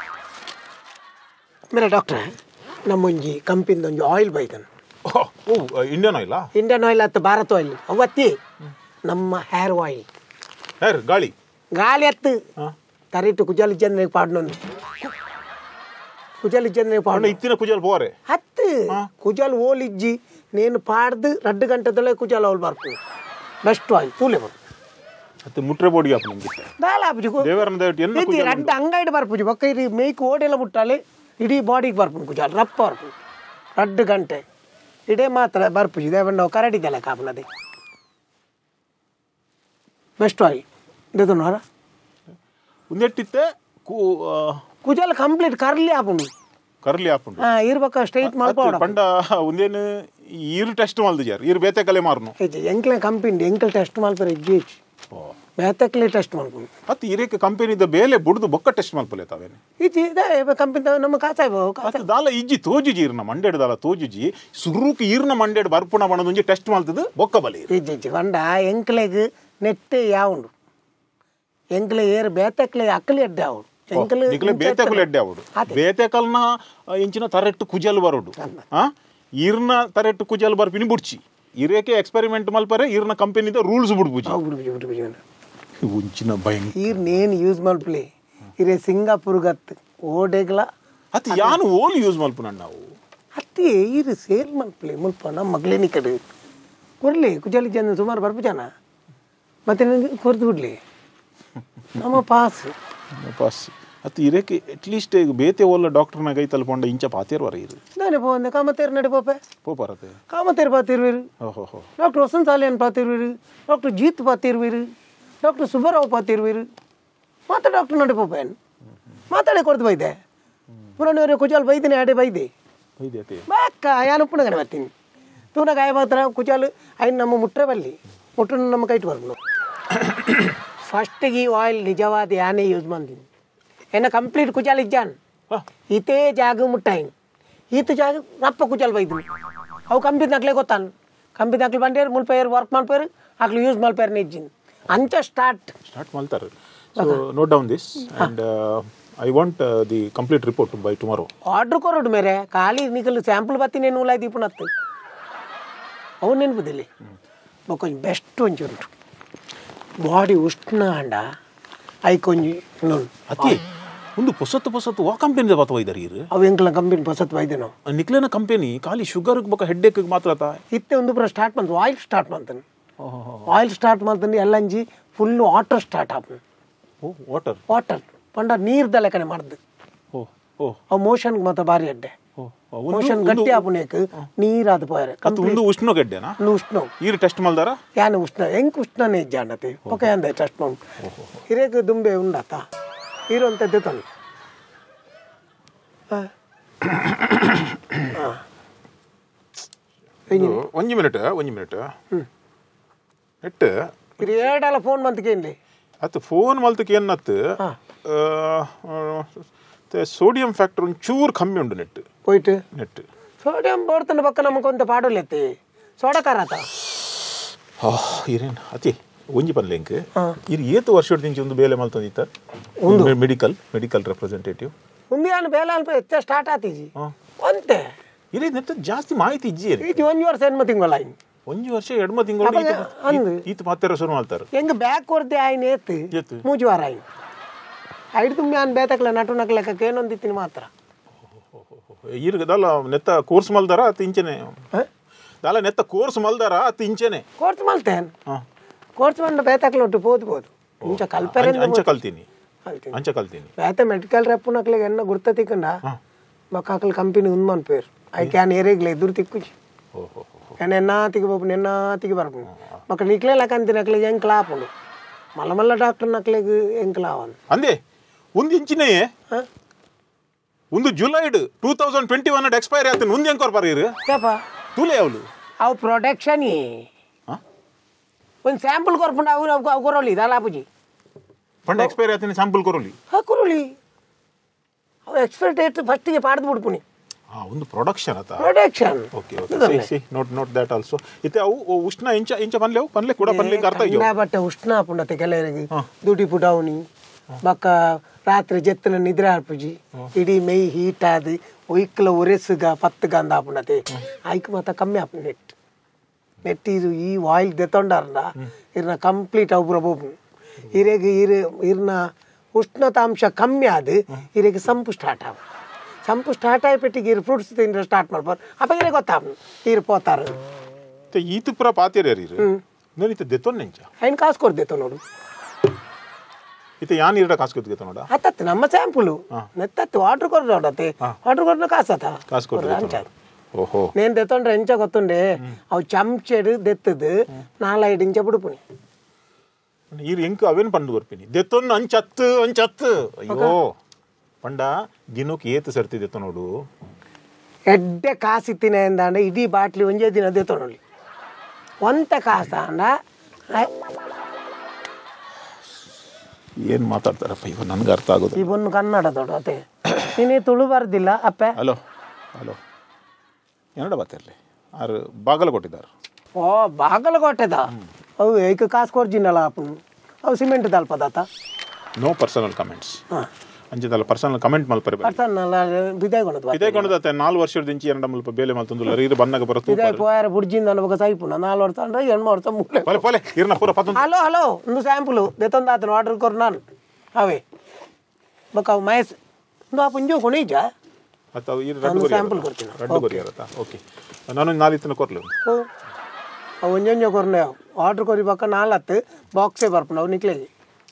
ಮೇರೆ ಡಾಕ್ಟ್ರೆ ನಮ್ಮೊಂಜಿ ಕಂಪಿಂದ ಒಂಜಿ ಆಯಿಲ್ ಬೈದನು ಓ ಇಂಡಿಯನ್ ಆಯಿಲ್ ಇಂಡಿಯನ್ ಆಯಿಲ್ ಅಥವಾ ಭಾರತ್ ಆಯಿಲ್ ಅವತ್ತಿ ನಮ್ಮ ಹೇರ್ ಆಯಿಲ್ ಹೇರ್ ಗಾಳಿ ಗಾಳಿ ಹತ್ತು ತರಿಟ್ಟು ಕುಜಾಲಿ ಜನರಿಗೆ ಪಾಡ್ನೊಂದು ಕುಜಾಲಿ ಜನರಿಗೆ ಪಾಡ್ ಇತ್ತಿನ ಕುಜಲ್ ಪೋರೆ ಹತ್ತು ಕುಜಾಲ್ ಓಲಿಜ್ಜಿ ನೇನು ಪಾಡ್ದು ರಡ್ಡು ಗಂಟೆದೊಳೆ ಕುಜಾಲ್ ಅವಳು ಬರ್ತೀನಿ ಬೆಸ್ಟ್ ಆಯಿಲ್ ತೂಲೆ ಬರ್ ಮತ್ತೆ ಮುಟ್ರೆ ಬೋಡಿಗೆ ಆಪು ನಿಮಗೆ ದಾಲ ಆಪುಜಿ ದೇವರನ್ನ ದಯವಿಟ್ಟು ಎನ್ನ ಕುಜಲ್ ರಡ್ಡು ಅಂಗೈಡ್ ಬರ್ಪುಜಿ ಬೊಕ್ಕ ಇರಿ ಮೇಯ್ಕ್ ಓಡೆಲ್ಲ ಮುಟ್ಟಾಲಿ ಇಡೀ ಬಾಡಿಗೆ ಬರ್ಪುಣ್ ಕುಜಾಲ್ ರಪ್ಪ ಬರ್ಪು ರಡ್ಡು ಗಂಟೆ ಇಡೇ ಮಾತ್ರ ಬರ್ಪುಜಿ ದೇವಣ್ಣ ನಾವು ಕರಡಿದ್ದಲ್ಲ ಕಾಪನದೆ ಬೆಸ್ಟ್ ಆಯಿಲ್ ಇದು ನೋಡ ಒಂದೆಟ್ಟಿತ್ತೆ ಕುಜಾಲ್ ಕಂಪ್ಲೀಟ್ ಕರ್ಲಿ ಆಪುಂಡು ಕರ್ಲಿ ಆಪುಂಡು ಹಾ ಇರ್ಬೇಕ ಸ್ಟ್ರೈಟ್ ಮಾಡ್ಕೋಣ ಪಂಡ ಒಂದೇನು ಈರು ಟೆಸ್ಟ್ ಮಲ್ದು ಜಾರ್ ಈರು ಬೇತೆ ಕಲೆ ಮಾರ್ನು ಎಂಕ್ಲೆ ಕಂಪಿಂಡಿ ಎಂಕಲ್ ಟೆಸ್ಟ್ ಮಲ್ಪರೆ ಎಜ್ಜಿ ಹೆಚ್ಚು ಬೇತಕ್ಲೆ ಟೆಸ್ಟ್ ಮಾಡ್ಕೊಂಡು ಮತ್ತೆ ಇರೇಕೆ ಕಂಪನಿದ ಬೇಲೆ ಬುಡ್ದು ಬೊಕ್ಕ ಟೆಸ್ಟ್ ಮಲ್ಪಲೆ ತಾವೇನೆ ಇಜ್ಜಿ ಇದೇ ಕಂಪಿನ ನಮ್ಮ ಕಾಸಾಯ್ಬೋ ಮತ್ತೆ ದಾಲ ಇಜ್ಜಿ ತೋಜುಜಿ ಈರ್ನ ಮಂಡ್ಯಡ್ ದಾಲ ತೋಜುಜಿ ಸುರುಕ್ ಈರ್ನ ಮಂಡ್ಯಡ್ ಬರ್ಪುಣ ಬಣ್ಣದೊಂಜಿ ಟೆಸ್ಟ್ ಮಲ್ತದು ಬೊಕ್ಕ ಬಲೆ ಇಜ್ಜಿ ಇಜ್ಜಿ ಕಂಡ ಎಂಕ್ಲೆಗ್ ನೆಟ್ಟೆ ಯಾವುಂಡು ಎಂಕ್ಲೆ ಏರು ಬೇತಕ್ಲೆ ಅಕ್ಕಲಿ ಎಡ್ಡೆ ಅವಡು ಎಂಕ್ಲೆ ನಿಕ್ಲೆ ಬೇತೆಕಲ್ ಎಡ್ಡೆ ಅವಡು ಬೇತೆಕಲ್ನ ಇಂಚಿನ ತರೆಟ್ಟು ಕುಜಲ್ ಬರೋಡು ಹಾ ಈರ್ನ ತರೆಟ್ಟು ಕುಜಲ್ ಬರ್ಪಿನಿ ಬುಡ್ಚಿ ಇರೇಕೆ ಎಕ್ಸ್ಪೆರಿಮೆಂಟ್ ಮಲ್ಪರೆ ಈರ್ನ ಕಂಪನಿದ ರೂಲ್ಸ್ ಬಿಡ್ಬುಜಿ ಉಂಚಿನ ಭಯಂಕರ ಈರ್ ನೇನು ಯೂಸ್ ಮಲ್ಪಲಿ ಇರೇ ಸಿಂಗಾಪುರ್ ಗತ್ತು ಓಡೆಗ್ಲ ಅತಿ ಯಾನು ಓಲ್ ಯೂಸ್ ಮಲ್ಪುನ ನಾವು ಅತ್ತಿ ಈರು ಸೇಲ್ ಮಲ್ಪಲಿ ಮುಲ್ಪ ನಮ್ಮ ಮಗ್ಲೇನಿ ಕಡೆ ಕೊಡ್ಲಿ ಕುಜಾಲಿ ಜನ ಸುಮಾರು ಬರ್ಪುಜಾನ ಮತ್ತೆ ನನಗೆ ಕೊರ್ದು ಬಿಡ್ಲಿ ನಮ್ಮ ಪಾಸ್ ಪಾಸ್ ಅತಿ ಇರೇಕೆ ಅಟ್ಲೀಸ್ಟ್ ಬೇತೆ ಓಲ್ಲ ಡಾಕ್ಟರ್ನ ಕೈ ತಲ್ಪೊಂಡ ಇಂಚ ಪಾತೇರ್ ವರ ಇರು ನಾನೇ ಪೋಂದೆ ಕಾಮತೇರ್ ನಡೆ ಪೋಪೆ ಪೋಪಾರತೆ ಕಾಮತೇರ್ ಪಾತಿರ್ವೀರು ಓಹೋ ಹೋ ಡಾಕ್ಟರ್ ವಸಂತ್ ಸಾಲಿಯನ್ ಪಾತಿರ್ವೀರು ಡಾಕ್ಟರ್ ಜೀತ್ ಪಾತಿರ್ವೀರು ಡಾಕ್ಟರ್ ಸುಬ್ಬರಾವ್ ಪಾತಿರ್ವೀರು ಮಾತಾ ಡಾಕ್ಟರ್ ನಡೆ ಪೋಪೇನ್ ಮಾತಾಡೆ ಕೊಡ್ದು ಬೈದೆ ಪುರಾಣಿಯವ್ರೆ ಕುಜಾಲ್ ಬೈದಿನಿ ಆಡೆ ಬೈದೆ ಬೈದೇತೆ ಬಾಕ್ಕ ಯಾನು ಪುಣಗಡೆ ಬರ್ತೀನಿ ತೂನ ಗಾಯ ಮಾತ್ರ ಕುಜಾಲು ಐನ್ ನಮ್ಮ ಮುಟ್ರೆ ಬಲ್ಲಿ ಮುಟ್ಟ ನಮ್ಮ ಕೈಟ್ ಬರ್ಬೋದು ಫಸ್ಟಿಗೆ ಈ ಆಯಿಲ್ ನಿಜವಾದ ಯಾನೇ ಯೂಸ್ ಮಾಡ್ತೀನಿ ಏನ ಕಂಪ್ಲೀಟ್ ಕುಜಾಲ್ ಇಜ್ಜಾನ್ ಇತೇ ಜಾಗ ಮುಟ್ಟಾಯಿನ್ ಈತ ಜಾಗ ರಪ್ಪ ಕುಜಾಲ್ ಬೈದಿನಿ ಅವು ಕಂಬಿದ ನಕ್ಲೆ ಗೊತ್ತಾನು ಕಂಬಿದ ನಕ್ಲೆ ಬಂಡೇರು ಮುಲ್ಪೇರು ವರ್ಕ್ ಮಾಡ್ಪೇರು ಅಕ್ಲು ಯೂಸ್ ಮಲ್ಪೇರ್ನ ಇಜ್ಜಿನ ಅಂಚ ಸ್ಟಾರ್ಟ್ ಸ್ಟಾರ್ಟ್ ಮಾಡ್ತಾರೆ. So note down this and I want the complete report by tomorrow. Order ಕೊರೋಡು ಮೇರೆ ಖಾಲಿ ನಿಕಲ್ ಸ್ಯಾಂಪಲ್ ಬತ್ತಿ నేను ಉಲಾಯ್ ದೀಪನತ್ತು ಅವು ನೆನಪುದಿಲ್ಲ ಕೊಂచెం ಬೆಸ್ಟ್ ಒಂಚೂರು ಉಂಟು ಬಾಡಿ ಉಷ್ಣ ಅಂಡ ಐ ಕೊಂಚಿ ನೋಡಿ ಅತಿ ಒಂದು ಪೊಸತ್ತು ಪೊಸತ್ತು ಆ ಕಂಪೆನಿದ ಬತ್ತ ಒಯ್ದಾರ ಇರು ಅವು ಎಂಕ್ಲ ಕಂಪೆನಿ ಪೊಸತ್ತು ಒಯ್ದೆ ನಾವು ನಿಕ್ಲೇನ ಕಂಪೆನಿ ಖಾಲಿ ಶುಗರ್ಗೆ ಬೊಕ್ಕ ಹೆಡ್ಡೇಕ್ಗೆ ಮಾತ್ರ ಆತ ಇತ್ತೆ ಒಂದು ಪುರ ಸ್ಟಾರ್ಟ್ ಮಾಡ್ತು ಆಯಿಲ್ ಸ್ಟಾರ್ಟ್ ಮಾಡ್ತಾನೆ ಆಯಿಲ್ ಸ್ಟಾರ್ಟ್ ಮಾಡ್ತಾನೆ ಎಲ್ಲಂಜಿ ಫುಲ್ ವಾಟರ್ ಸ್ಟಾರ್ಟ್ ಆಪನು ಓ ವಾಟರ್ ವಾಟರ್ ಪಂಡ ನೀರ್ದ ಲೆಕ್ಕನೆ ಮಾಡ್ದು ಓ ಓ ಅವು ಮೋಷನ್ಗೆ ಮತ್ತೆ ಭಾರಿ ಅಡ್ಡೆ ಮೋಷನ್ ಗಟ್ಟಿ ಆಪುನೇಕ್ ನೀರಾದ ಪೋಯರೆ ಅದು ಒಂದು ಉಷ್ಣ ಗಡ್ಡೆನಾ ಉಷ್ಣ ಈರು ಟೆಸ್ಟ್ ಮಲ್ದಾರ ಯಾನ ಉಷ್ಣ ಹೆಂಗ್ ಉಷ್ಣನೇ ಜಾಣತೆ ಪೊಕ ಅಂದ ಟೆಸ್ಟ್ ಮಾಡು ಹಿರೇಕ ದುಂಬೆ ಉಂಡಾತ ಹೀರೋ ಅಂತ ಎದ್ದತಾನೆ ಒಂಜಿ ಮಿನಿಟ್ ಒಂಜಿ ಮಿನಿಟ್ ನೆಟ್ ಇದು ಎರಡಲ್ಲ ಫೋನ್ ಮಂತ್ಗೆ ಏನ್ಲಿ ಅತ್ತು ಫೋನ್ ಮಲ್ತಕ್ಕೆ ಏನತ್ತು ಸೋಡಿಯಂ ಫ್ಯಾಕ್ಟರ್ ಒಂಚೂರು ಕಮ್ಮಿ ಉಂಟು ನೆಟ್ పోయిట్ నెట్ సోడియం పోడుతున్న పక్క నమ్మ కొంత పాడోలెత్తి సోడకారత ಇರೇನು ಅತಿ ಒಂಜಿ ಪನ್ಲೆಂಕ್ ಇರು ಏತು ವರ್ಷ ದಿಂಚಿ ಒಂದು ಬೇಲೆ ಮಲ್ತಂದಿತ್ತ ಮೆಡಿಕಲ್ ಮೆಡಿಕಲ್ ರೆಪ್ರೆಸೆಂಟೇಟಿವ್ ఉంది అని ಬೇಲಾಲ್ಪ ಎತ್ತ ಸ್ಟಾರ್ಟ್ ಆತಿಜಿ ಅಂತೆ ಇರಿ ನೆತ್ತ ಜಾಸ್ತಿ ಮಾಹಿತಿ ಇಜ್ಜಿ ಇದು ಒಂಜಿ ವರ್ಷ ಹೆಣ್ಮ ತಿಂಗಳ ಒಂಜಿ ವರ್ಷ ಎಡ್ಮ ತಿಂಗಳು ಈತ ಮಾತಾರ ಶುರು ಮಾಡ್ತಾರೆ ಹೆಂಗ ಬ್ಯಾಕ್ ಕೊರ್ದೆ ಆಯ್ನ ಎತ್ತು ಮೂಜು ವಾರ ಆಯ್ತು ಐದು ತುಂಬಿ ಆನ್ ಬೇತಕ್ಲ ನಟು ನಕ್ಲೆಕ್ಕ ಏನೊಂದಿತ್ತೀನಿ ಮಾತ್ರ ಈಗ ದಾಲ ನೆತ್ತ ಕೋರ್ಸ್ ಮಲ್ದಾರ ಅತ್ ಇಂಚೆನೆ ದಾಲ ನೆತ್ತ ಕೋರ್ಸ್ ಮಲ್ದಾರ ಅತ್ ಇಂಚೆನೆ ಕೋರ್ಸ್ ಮಲ್ತೇನ್ ಕೋರ್ಸ್ ಮಂಡ ಬೇತಕ್ಲ ಒಟ್ಟು ಪೋದು ಪೋದು ಇಂಚ ಕಲ್ಪರೆ ಅಂಚ ಕಲ್ತೀನಿ ಅಂಚ ಕಲ್ತೀನಿ ಬೇತ ಮೆಡಿಕಲ್ ರೆಪ್ ನಕ್ಲೆಗೆ ಎನ್ನ ಗುರ್ತ ತಿಕ್ಕಂಡ ಮಕ್ಕಾಕಲ್ ಕಂಪನಿ ಉಂದ್ ಪೇರು ಐ ಕ್ಯಾನ್ ಏರಿಗ್ಲೆ ಎದುರು ತಿಕ್ಕುಜಿ నేను ఎన్నాతికి బాబు నిన్నాతికి బరపు మాకు నీకులే లెక్కంతి నక్కలేకి ఎంక లాపండు మళ్ళీ మళ్ళీ డాక్టర్ నక్కలేకి ఎంక లావాలి అందే ఉంది ఇంచినే ಒಂದು July two thousand twenty one expire ಆಯ್ತು ಮುಂದೆ ಹೆಂಗೆ ಕೊರ್ಪಾರ ತೂಲೆ ಅವಳು ಅವು ಪ್ರೊಡಕ್ಷನ್ ಒಂದು ಸ್ಯಾಂಪಲ್ ಕೊರ್ಪಂಡು ಅವು ಅವು ಕೊರೋಲಿ ಇದಾ ಲಾಪುಜಿ ಪಂಡ ಎಕ್ಸ್ಪೈರ್ ಆಯ್ತು ಸ್ಯಾಂಪಲ್ ಕೊರೋಲಿ ಹಾಂ ಕೊರೋಲಿ ಅವು ಎಕ್ಸ್ಪೈರ್ ಡೇಟ್ ಫಸ್ಟಿಗೆ ಪಾಡ್ದು ಬಿಡ್ಪುನಿ ಒಂದು ಪ್ರೊಡಕ್ಷನ್ ಆತ production okay okay see note note that also ಇತ್ತೆ ಅವು ಉಷ್ಣ ಇಂಚ ಇಂಚ ಪನ್ಲೆವು ಪನ್ಲೆ ಕೂಡ ಪನ್ಲೆ ಅರ್ಥ ಆಗ್ಯೋ ಬಟ್ಟೆ ಉಷ್ಣ ಪುಂಡತೆ ಕೆಲವರಿಗೆ ದುಡಿ ಪುಡಾವಣಿ ಬಕ್ಕ ರಾತ್ರಿ ಜೆತ್ತನ ನಿದ್ರೆ ಆಡ್ಪುಜಿ ಇಡೀ ಮೈ ಹೀಟ್ ಆದಿ ಒಯ್ಕಲ ಒರೆಸ್ಗ ಪತ್ತಗ ಅಂದ ಆಪುಂಡತೆ ಐಕ್ ಮಾತ ಕಮ್ಮಿ ಆಪು ನೆಟ್ ನೆಟ್ ಇದು ಈ ಆಯಿಲ್ ದೆತ್ತೊಂಡಾರ್ನ ಇರ್ನ ಕಂಪ್ಲೀಟ್ ಅವ್ರ ಬೋಪು ಇರೆಗೆ ಇರು ಇರ್ನ ಉಷ್ಣತಾಂಶ ಕಮ್ಮಿ ಆದ ಇರೆಗೆ ಸಂಪು ಸ್ಟಾರ್ಟ್ ಆಗ ಸಂಪು ಸ್ಟಾರ್ಟ್ ಆಯ್ಪಟ್ಟಿಗೆ ಇರು ಫ್ರೂಟ್ಸ್ ತಿಂದ್ರೆ ಸ್ಟಾರ್ಟ್ ಮಾಡ್ಬಾರ್ದು ಅಪ್ಪಗೆ ಗೊತ್ತಾಗ ಇರು ಪೋತಾರ ಈತು ಪುರ ಪಾತಿರ ನಾನು ಇತ್ತು ದೆತ್ತೊನ್ ನೆಂಚ ఆయన ಕಾಸು ಕೊಡ್ದೇತ ನೋಡು ಇತ್ತು ಯಾನ್ ಇರಡ ಕಾಸು ಕೊಡ್ದೇತ ನೋಡ ಅತ್ತತ್ತು ನಮ್ಮ ಸ್ಯಾಂಪುಲು ನೆತ್ತತ್ತು ಆರ್ಡರ್ ಕೊಡ್ ನೋಡತ್ತೆ ಆರ್ಡರ್ ಕೊಡ್ನ ಕಾಸತ ಕಾಸು ಕೊಡ್ದೆ ಓಹೋ నేను దెత్తుండ్ರೆ ఎంచ కొత్తుండే అవి చంచెడు దెత్తదు నాలుగైదు ఇంచ పుడుపుని ఈరు ఎంక అవేನು పండు కొర్పిని దెత్తొన్న అంచత్తు అంచత్తు అయ్యో ಪಂಡ ದಿನಕ್ಕೆ ಏತು ಸರ್ತಿ ದೆತ್ತ ನೋಡು ಎಡ್ಡೆ ಕಾಸು ಇತ್ತಿನ ಎಂದಾಂಡ ಇಡೀ ಬಾಟ್ಲಿ ಒಂಜೇ ದಿನ ದೆತ್ತ ನೋಡಿ ಒಂತ ಕಾಸ ಅಂಡ ಏನು ಮಾತಾಡ್ತಾರಪ್ಪ ಇವ ನನಗೆ ಅರ್ಥ ಆಗೋದು ಇವನು ಕನ್ನಡ ದೊಡ್ಡ ಅತ್ತೆ ನೀನೇ ತುಳು ಬರ್ದಿಲ್ಲ ಅಪ್ಪೆ ಹಲೋ ಹಲೋ ಏನಡ ಬರ್ತಿರ್ಲಿ ಆರು ಬಾಗಲಕೋಟಿದಾರ ಓ ಬಾಗಲಕೋಟೆದ ಅವು ಏಕ ಕಾಸು ಕೊಡ್ಜಿನಲ್ಲ ಅಪ್ಪನು ಅವು ಸಿಮೆಂಟ್ ದಲ್ಪದಾತ ನೋ ಪರ್ಸನಲ್ ಕಮೆಂಟ್ಸ್ ಅಂಚಿದಲ್ಲ ಪರ್ಸನಲ್ ಕಮೆಂಟ್ ಮಲ್ಪರೆ ಪರ್ಸನಲ್ ಬಿದಾಯ್ಕೊಂಡದ ಬಿದಾಯ್ಕೊಂಡದತ್ತೆ ನಾಲ್ಕು ವರ್ಷದ ಇಂಚಿ ಎರಡ ಮಲ್ಪ ಬೇಲೆ ಮಲ್ತಂದುಲ್ಲ ಇದು ಬನ್ನಗ ಬರತು ಬಿದಾಯ್ ಪೋಯಾರ ಬುಡ್ಜಿಂದ ಅನ್ಬೇಕು ಸೈಪುನ ನಾಲ್ಕು ವರ್ಷ ಅಂದ್ರೆ ಎಣ್ಣು ವರ್ಷ ಮುಗ್ಲೆ ಪೊಲೆ ಪೊಲೆ ಇರ್ನ ಪೂರ ಪತ್ತೊಂದು ಹಲೋ ಹಲೋ ಒಂದು ಸ್ಯಾಂಪಲು ದೆತ್ತೊಂದಾತನ ಆರ್ಡರ್ ಕೊರ್ ನಾನು ಅವೇ ಬಕ ಅವು ಮಯಸ್ ಒಂದು ಆ ಪುಂಜು ಕೊಣಿಜ ಅಥವಾ ಈ ಎರಡು ಸ್ಯಾಂಪಲ್ ಕೊಡ್ತೀನಿ ಎರಡು ಕೊರಿ ಇರತ್ತಾ ಓಕೆ ನಾನು ನಾಲ್ಕು ಕೊರ್ಲಿ ಓ ಅವು ಒಂಜೊಂಜ ಕೊರ್ನೆ ಆರ್ಡರ್ ಕೊರಿ ಬಕ್ಕ ನಾಲ್ಕು ಬಾಕ್ಸೇ ಬರ್ಪನ ಅವು ನಿಕ್ಲೆಗೆ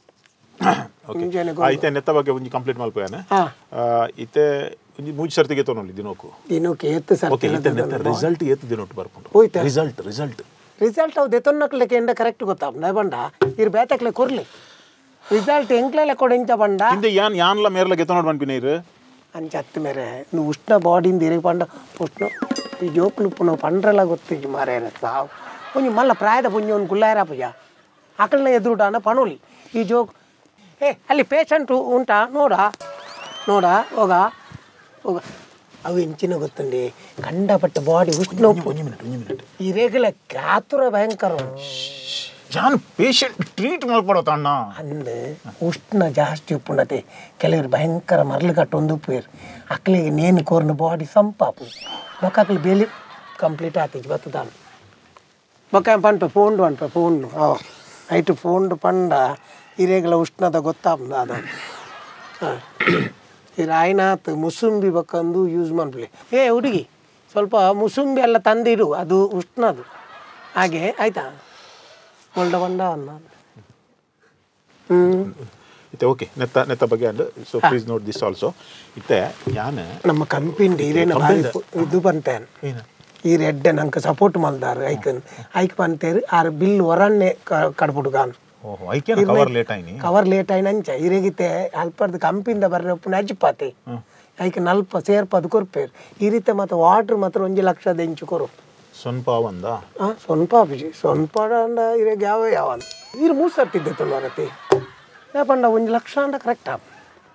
ಐತೆ ನೆತ್ತ ಬಗ್ಗೆ ಒಂಜಿ ಕಂಪ್ಲೀಟ್ ಮಲ್ಪೇನೆ ಇತ್ತೆ ಒಂಜಿ ಮೂಜಿ ಸರ್ತಿಗೆ ತೊನೊಲಿ ದಿನೋಕು ದಿನಕ್ಕೆ ಎತ್ತು ಸರ್ತಿ ನೆತ್ತ ರಿಸಲ್ಟ್ ಏತು ದಿನೊಟ್ಟು ಬರ್ಪುಂಡು ರಿಸಲ್ಟ್ ರಿಸಲ್ಟ್ ರಿಸಲ್ಟ್ ಅವು ದೆತ್ತೊನ್ನಕ್ಲೆಕ್ಕೆ ಎಂಡ ಕರೆಕ್ಟ್ ಗೊತ್ತಾಪ ಬಂಡ ಇರ್ ಬೇತಕ್ಲೆ ಕೊರ್ಲಿ ರಿಸಲ್ಟ್ ಎಂಕ್ಲೆಲ್ಲ ಕೊಡ ಇಂಚ ಬಂಡ ಇಂದ ಯಾನ್ ಯಾನ್ಲ ಮೇರ್ಲ ಗೆತ್ತೊನೋಡ್ ಬನ್ಪಿನ ಇರು ಅಂಚ ಹತ್ತು ಮೇರೆ ನೀವು ಉಷ್ಣ ಬಾಡಿಯಿಂದ ಇರಿಗೆ ಪಂಡ ಉಷ್ಣ ಈ ಜೋಕ್ಲು ಪುನಃ ಪಂಡ್ರೆಲ್ಲ ಗೊತ್ತಿಜ್ಜಿ ಮಾರೇ ಸಾವು ಒಂಜಿ ಮಲ್ಲ ಪ್ರಾಯದ ಪುಂಜಿ ಒಂದು ಗುಲ್ಲಾಯರ ಪೂಜ ಅಕಲ್ನ ಎದುರುಟಾನ ಪಣೋಲಿ ಈ ಜೋಕ್ ಏ ಅಲ್ಲಿ ಪೇಷಂಟು ಉಂಟಾ ನೋಡ ನೋಡ ಹೋಗ ಹೋಗ ಅವು ಹೆಂಚಿನ ಗೊತ್ತಂಡಿ ಕಂಡಪಟ್ಟ ಬಾಡಿ ಉಷ್ಣ ಒಂಜಿ ಮಿನಿಟ್ ಒಂಜಿ ಮಿನಿಟ್ ಈ ರೇಗಲ ಕಾತುರ ಭಯಂಕರ ಯಾನ್ ಪೇಷಂಟ್ ಟ್ರೀಟ್ ಮಾಡ್ಕೊಡೋತಣ್ಣ ಅಂದು ಉಷ್ಣ ಜಾಸ್ತಿ ಉಪ್ಪುಂಡತೆ ಕೆಲವರು ಭಯಂಕರ ಮರಳುಗಟ್ಟು ಒಂದು ಉಪ್ಪೇರು ಅಕ್ಲಿಗೆ ನೇನು ಕೋರ್ನ ಬಾಡಿ ಸಂಪಾಪು ಬೊಕ್ಕ ಬೇಲಿ ಕಂಪ್ಲೀಟ್ ಆತಿಜ್ ಬತ್ತದಾನು ಬೊಕ್ಕ ಪಂಪ ಪೋಂಡು ಅನ್ಪ ಪೋಂಡು ಓ ಐಟು ಪೋಂಡು ಪಂಡ ಹಿರೇಗಳ ಉಷ್ಣದ ಗೊತ್ತಾಪುಂಡು ಅದು ಹಾಂ ಈ ರಾಯ್ನಾಥ್ ಮುಸುಂಬಿ ಬಕ್ಕಂದು ಯೂಸ್ ಮಾಡ್ಬಿಡಿ ಏ ಹುಡುಗಿ ಸ್ವಲ್ಪ ಮುಸುಂಬಿ ಎಲ್ಲ ತಂದಿರು ಅದು ಉಷ್ಣದು ಹಾಗೆ ಆಯ್ತಾ ಮೊಳ್ಳ ಬಂಡ ಅನ್ನ ಹ್ಞೂ ಇತ್ತೆ ಓಕೆ ನೆತ್ತ ನೆತ್ತ ಬಗ್ಗೆ and so please note this also ಇತ್ತೆ ಯಾನ್ ನಮ್ಮ ಕಂಪಿಂಡಿ ಹಿರೇನ ಬಾರಿ ಇದು ಬಂತೇನು ಏನು ಈ ರೆಡ್ಡೆ ನಂಗೆ ಸಪೋರ್ಟ್ ಮಲ್ದಾರು ಐಕನ್ ಐಕ್ ಬಂತೇರು ಆರು ಬಿಲ್ ಹೊರನ್ನೇ ಕಡ್ಬಿಡುಗಾನು ಓಹೋ ಐಕೆ ಕವರ್ ಲೇಟ್ ಆಯ್ನಿ ಕವರ್ ಲೇಟ್ ಆಯ್ನ ಅಂಚ ಹಿರೇಗಿತ್ತೆ ಅಲ್ಪರ್ದು ಕಂಪಿಂದ ಬರ್ರೆ ಉಪ್ಪು ನಜ್ಜಿಪಾತೆ ಐಕೆ ನಲ್ಪ ಸೇರ್ಪದು ಕೊರ್ಪೇರು ಈ ರೀತಿ ಮತ್ತು ವಾಟ್ರ್ ಮಾತ್ರ ಒಂದು ಲಕ್ಷದ ಇಂಚು ಕೊರು ಸ್ವಲ್ಪ ಒಂದ ಹಾಂ ಸ್ವಲ್ಪ ಬಿಜಿ ಸ್ವಲ್ಪ ಅಂಡ ಹಿರೇಗೆ ಯಾವ ಯಾವ ಅಂತ ಇರು ಮೂರು ಸರ್ತಿದ್ದೆ ತೊಂಬರತಿ ಯಾ ಪಂಡ ಒಂದು ಲಕ್ಷ ಅಂಡ ಕರೆಕ್ಟ್ ಆಪ್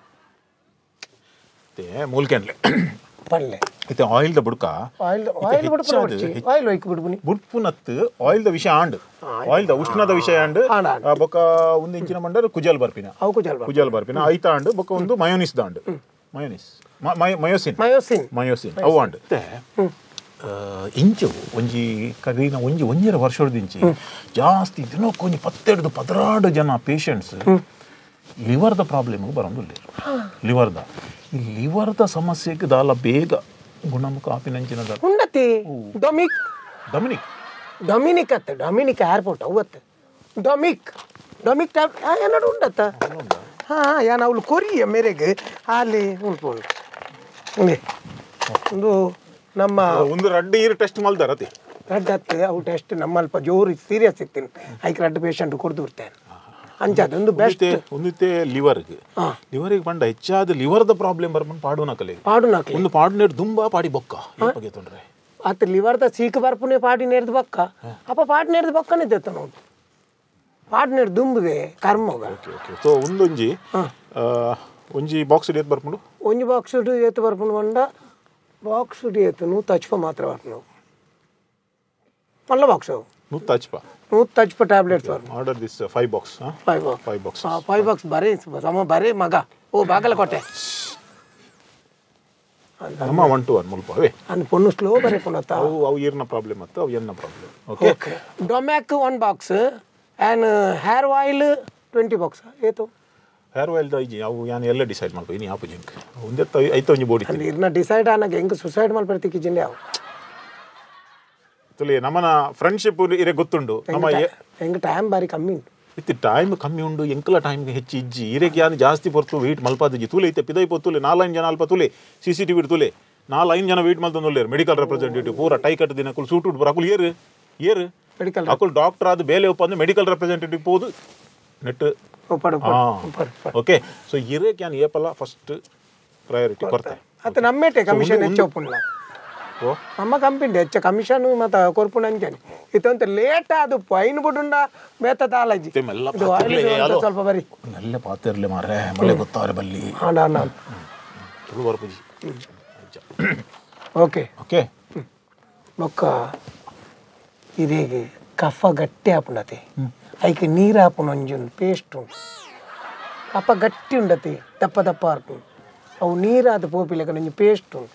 ಮೂಲ್ಕೆಂಡ್ಲೆ ಪಳ್ಳೆ ಇತ್ತೆ ಆಯಿಲ್ ದ ಬುಡ್ಕ ಆಯಿಲ್ ಆಯಿಲ್ ಬಿಡ್ಪು ಆಯಿಲ್ ಒಯ್ಕ್ ಬಿಡ್ಬುನಿ ಬುಡ್ಪುನತ್ ಆಯಿಲ್ ದ ವಿಷಯ ಆಂಡ್ ಆಯಿಲ್ ದ ಉಷ್ಣದ ವಿಷಯ ಆಂಡ್ ಬೊಕ ಒಂದು ಇಂಚಿನ ಮಂಡರ್ ಕುಜಲ್ ಬರ್ಪಿನ ಅವು ಕುಜಲ್ ಕುಜಲ್ ಬರ್ಪಿನ ಐತ ಆಂಡ್ ಬೊಕ ಒಂದು ಮಯೋನಿಸ್ ದಾಂಡ್ ಮಯೋನಿಸ್ ಮಯೋಸಿನ್ ಮಯೋಸಿನ್ ಮಯೋಸಿನ್ ಅವು ಆಂಡ್ ಇಂಚು ಒಂಜಿ ಕರೀನ ಒಂಜಿ ಒಂಜರ ವರ್ಷದಿಂಚಿ ಜಾಸ್ತಿ ದಿನಕ್ಕೆ ಒಂಜಿ ಪತ್ತೆರಡು ಪದರಾಡು ಜನ ಪೇಷಂಟ್ಸ್ ಲಿವರ್ದ ಪ್ರಾಬ್ಲಮ್ಗೆ ಬರೋದಿಲ್ಲ ಲಿವರ್ದ ಈ ಲಿವರ್ದ ಸಮಸ್ಯೆಗೆ ದಾಲ ಬೇಗ ಗುಣಮುಖ ಆಪಿನಂಚಿನದ ಉಂಡತಿ ಡೊಮಿಕ್ ಡೊಮಿನಿಕ್ ಡೊಮಿನಿಕ್ ಅತ್ತ ಡೊಮಿನಿಕ್ ಏರ್ಪೋರ್ಟ್ ಅವತ್ತು ಡೊಮಿಕ್ ಡೊಮಿಕ್ ಟ್ಯಾಬ್ ಏನಾಡು ಉಂಡತ್ತ ಹಾಂ ಯಾನು ಅವಳು ಕೊರಿಯ ಮೇರೆಗೆ ಅಲ್ಲಿ ಉಂಟು ಒಂದು ನಮ್ಮ ಒಂದು ರಡ್ಡು ಈರು ಟೆಸ್ಟ್ ಮಲ್ದಾರತಿ ರಡ್ಡು ಹತ್ತು ಅವು ಟೆಸ್ಟ್ ನಮ್ಮಲ್ಪ ಜೋರು ಸೀರಿಯಸ್ ಇರ್ತೀನಿ ಐಕ್ ರಡ್ಡು ಪೇಷಂಟ್ ಕೊಡ್ದು ಬಿಡ್ತೇನೆ ಅಂಚದೊಂದು ಬೆಸ್ಟ್ ಒಂದಿತ್ತೆ ಲಿವರ್ಗೆ ಲಿವರಿಗೆ ಪಂಡ ಹೆಚ್ಚಾದ ಲಿವರ್ದ ಪ್ರಾಬ್ಲಮ್ ಬರ್ಬಂದು ಪಾಡುನ ಕಲೆ ಪಾಡು ನಾಕಿ ಒಂದು ಪಾಡುನೇರು ದುಂಬಾ ಪಾಡಿ ಬೊಕ್ಕ ಬಗ್ಗೆ ತೊಂದ್ರೆ ಅತ್ತ ಲಿವರ್ದ ಸೀಕ್ ಬರ್ಪುನೆ ಪಾಡಿ ನೇರ್ದು ಬೊಕ್ಕ ಅಪ್ಪ ಪಾಡಿ ನೇರ್ದು ಬೊಕ್ಕನೇ ತೆತ್ತ ನೋಡು ಪಾಡಿ ನೇರ್ದು ದುಂಬುದೆ ಕರ್ಮೋಗ ಓಕೆ ಓಕೆ ಸೊ ಒಂದೊಂಜಿ ಒಂಜಿ ಬಾಕ್ಸ್ ಏತ್ ಬರ್ಪುಂಡು ಒಂಜಿ ಬಾಕ್ಸ್ ಏತ್ ಬರ್ಪುಂಡು ಬಂಡ ಬಾಕ್ಸ್ ಏತು ನೂ ತಚ್ಪ ಮಾತ್ರ ಬರ್ಪುಂಡು ಮಲ್ಲ ಬಾಕ್ಸ್ ಅವು ನೂ ತಚ್ಪ ನೂ ತಚ್ಪ ಟ್ಯಾಬ್ಲೆಟ್ಸ್ ಬರ್ಪುಂಡು order this five box five box five box five box ಬರೀ ಸಮ ಬರೀ ಮಗ ಓ ಬಾಗಲಕೋಟೆ ನಮ್ಮ ಒನ್ ಟು ಒನ್ ಮುಲ್ಪ ಅವೇ ಅಂದ್ ಪೊಣ್ಣು ಸ್ಲೋ ಬರೀ ಪುಣತ್ತ ಅವು ಅವು ಈರ್ನ ಪ್ರಾಬ್ಲಮ್ ಮತ್ತು ಅವು ಎನ್ನ ಪ್ರಾಬ್ಲಮ್ ಓಕೆ ಓಕೆ ಡೊಮ್ಯಾಕ್ one box and hair oil twenty box ಏತು ಹೇರ್ ಆಯಿಲ್ ಐಜಿ ಅವು ಯಾನು ಎಲ್ಲ ಡಿಸೈಡ್ ಮಾಡ್ಕೊ ಇನ್ನು ಯಾವ ಜಿಂಕ್ ಒಂದೇ ಐತ ಒಂಜಿ ಬೋಡಿ ಅಲ್ಲಿ ಇರ್ನ ಡಿಸೈಡ್ ಆನಾಗ ಹೆಂಗೆ ಸುಸೈಡ್ ಮಾಡ್ಬಿಡ್ತಿಕ್ಕಿ ಜಿಲ್ಲೆ ಅವು ತುಲಿ ನಮ್ಮನ ಫ್ರೆಂಡ್ಶಿಪ್ ಇರೇ ಗೊತ್ತುಂಡು ನಮ್ಮ ಹೆಂಗೆ ಟೈಮ್ ಬಾರಿ ಕಮ್ಮಿ ಉಂಟು ಇತ್ತು ಟೈಮ್ ಕಮ್ಮಿ ಉಂಡು ಎಂಕಲ ಟೈಮ್ಗೆ ಹೆಚ್ಚು ಇಜ್ಜಿ ಇರೇಗೆ ಯಾನು ಜಾಸ್ತಿ ಬರ್ತು ವೆಯ್ಟ್ ಮಲ್ಪಾದಜ್ಜಿ ತುಲೆ ಐತೆ ಪಿದೈ ಪೊತ್ತುಲೆ ನಾಲ್ಕು ಜನ ಅಲ್ಪ ತುಲೆ ಸಿ ಸಿ ಟಿ ವಿ ತುಲೆ ನಾಲ್ಕು ಜನ ವೆಯ್ಟ್ ಮಲ್ತಂದುಲ್ಲೇರು ಮೆಡಿಕಲ್ ರೆಪ್ರೆಸೆಂಟೇಟಿವ್ ಪೂರ ಟೈ ಕಟ್ಟು ದಿನ ಅಕುಲ್ ಸೂಟ್ ಉಟ್ಟು ಅಕುಲ್ ಏರು ಏರು ಮೆಡಿಕಲ್ ಅಕುಲ್ ಡಾಕ್ಟರ್ ಆದ ಬೇಲೆ ಒಪ್ಪ ಅಂದ್ರೆ ಮೆಡಿಕಲ್ ರೆಪ್ರೆಸೆಂಟೇಟಿವ್ ಹೋದು ನೆಟ್ ಓಕೆ ಸೊ ಇರೇಗೆ ಯಾನು ಏಪಲ್ಲ ಫಸ್ಟ್ ಪ್ರಯಾರಿಟಿ ಕೊಡ್ತಾರೆ ಅದು ನಮ್ಮೇಟೆ ಕಮಿಷನ್ ಹೆಚ್ಚು ಒಪ್ಪುಂಡ ಓ ನಮ್ಮ ಕಂಪನಿ ಹೆಚ್ಚ ಕಮಿಷನ್ ಮತ್ತು ಕೊರ್ಪುಣ ಅಂಜಾನೆ ಇತ್ತಂತ ಲೇಟ್ ಅದು ಪೈನ್ ಬಿಡುಂಡ ಬೇತ ತಾಲಜಿ ಸ್ವಲ್ಪ ಬರಿ ಎಲ್ಲ ಪಾತಿರ್ಲಿ ಮಾರೆ ಮಳೆ ಗೊತ್ತಾರೆ ಬಲ್ಲಿ ಹಾಂ ನಾನು ತುಳು ಬರ್ಪುಜಿ ಓಕೆ ಓಕೆ ಬೊಕ್ಕ ಇದೇಗೆ ಕಫ ಗಟ್ಟಿ ಹಾಪುಂಡತಿ ಐಕೆ ನೀರು ಹಾಪುನ ಒಂಜೊಂದು ಪೇಸ್ಟ್ ಉಂಟು ಕಫ ಗಟ್ಟಿ ಉಂಡತಿ ದಪ್ಪ ದಪ್ಪ ಹಾರ್ಪು ಅವು ನೀರಾದ ಪೋಪಿಲೆಕ್ಕ ಒಂಜಿ ಪೇಸ್ಟ್ ಉಂಟು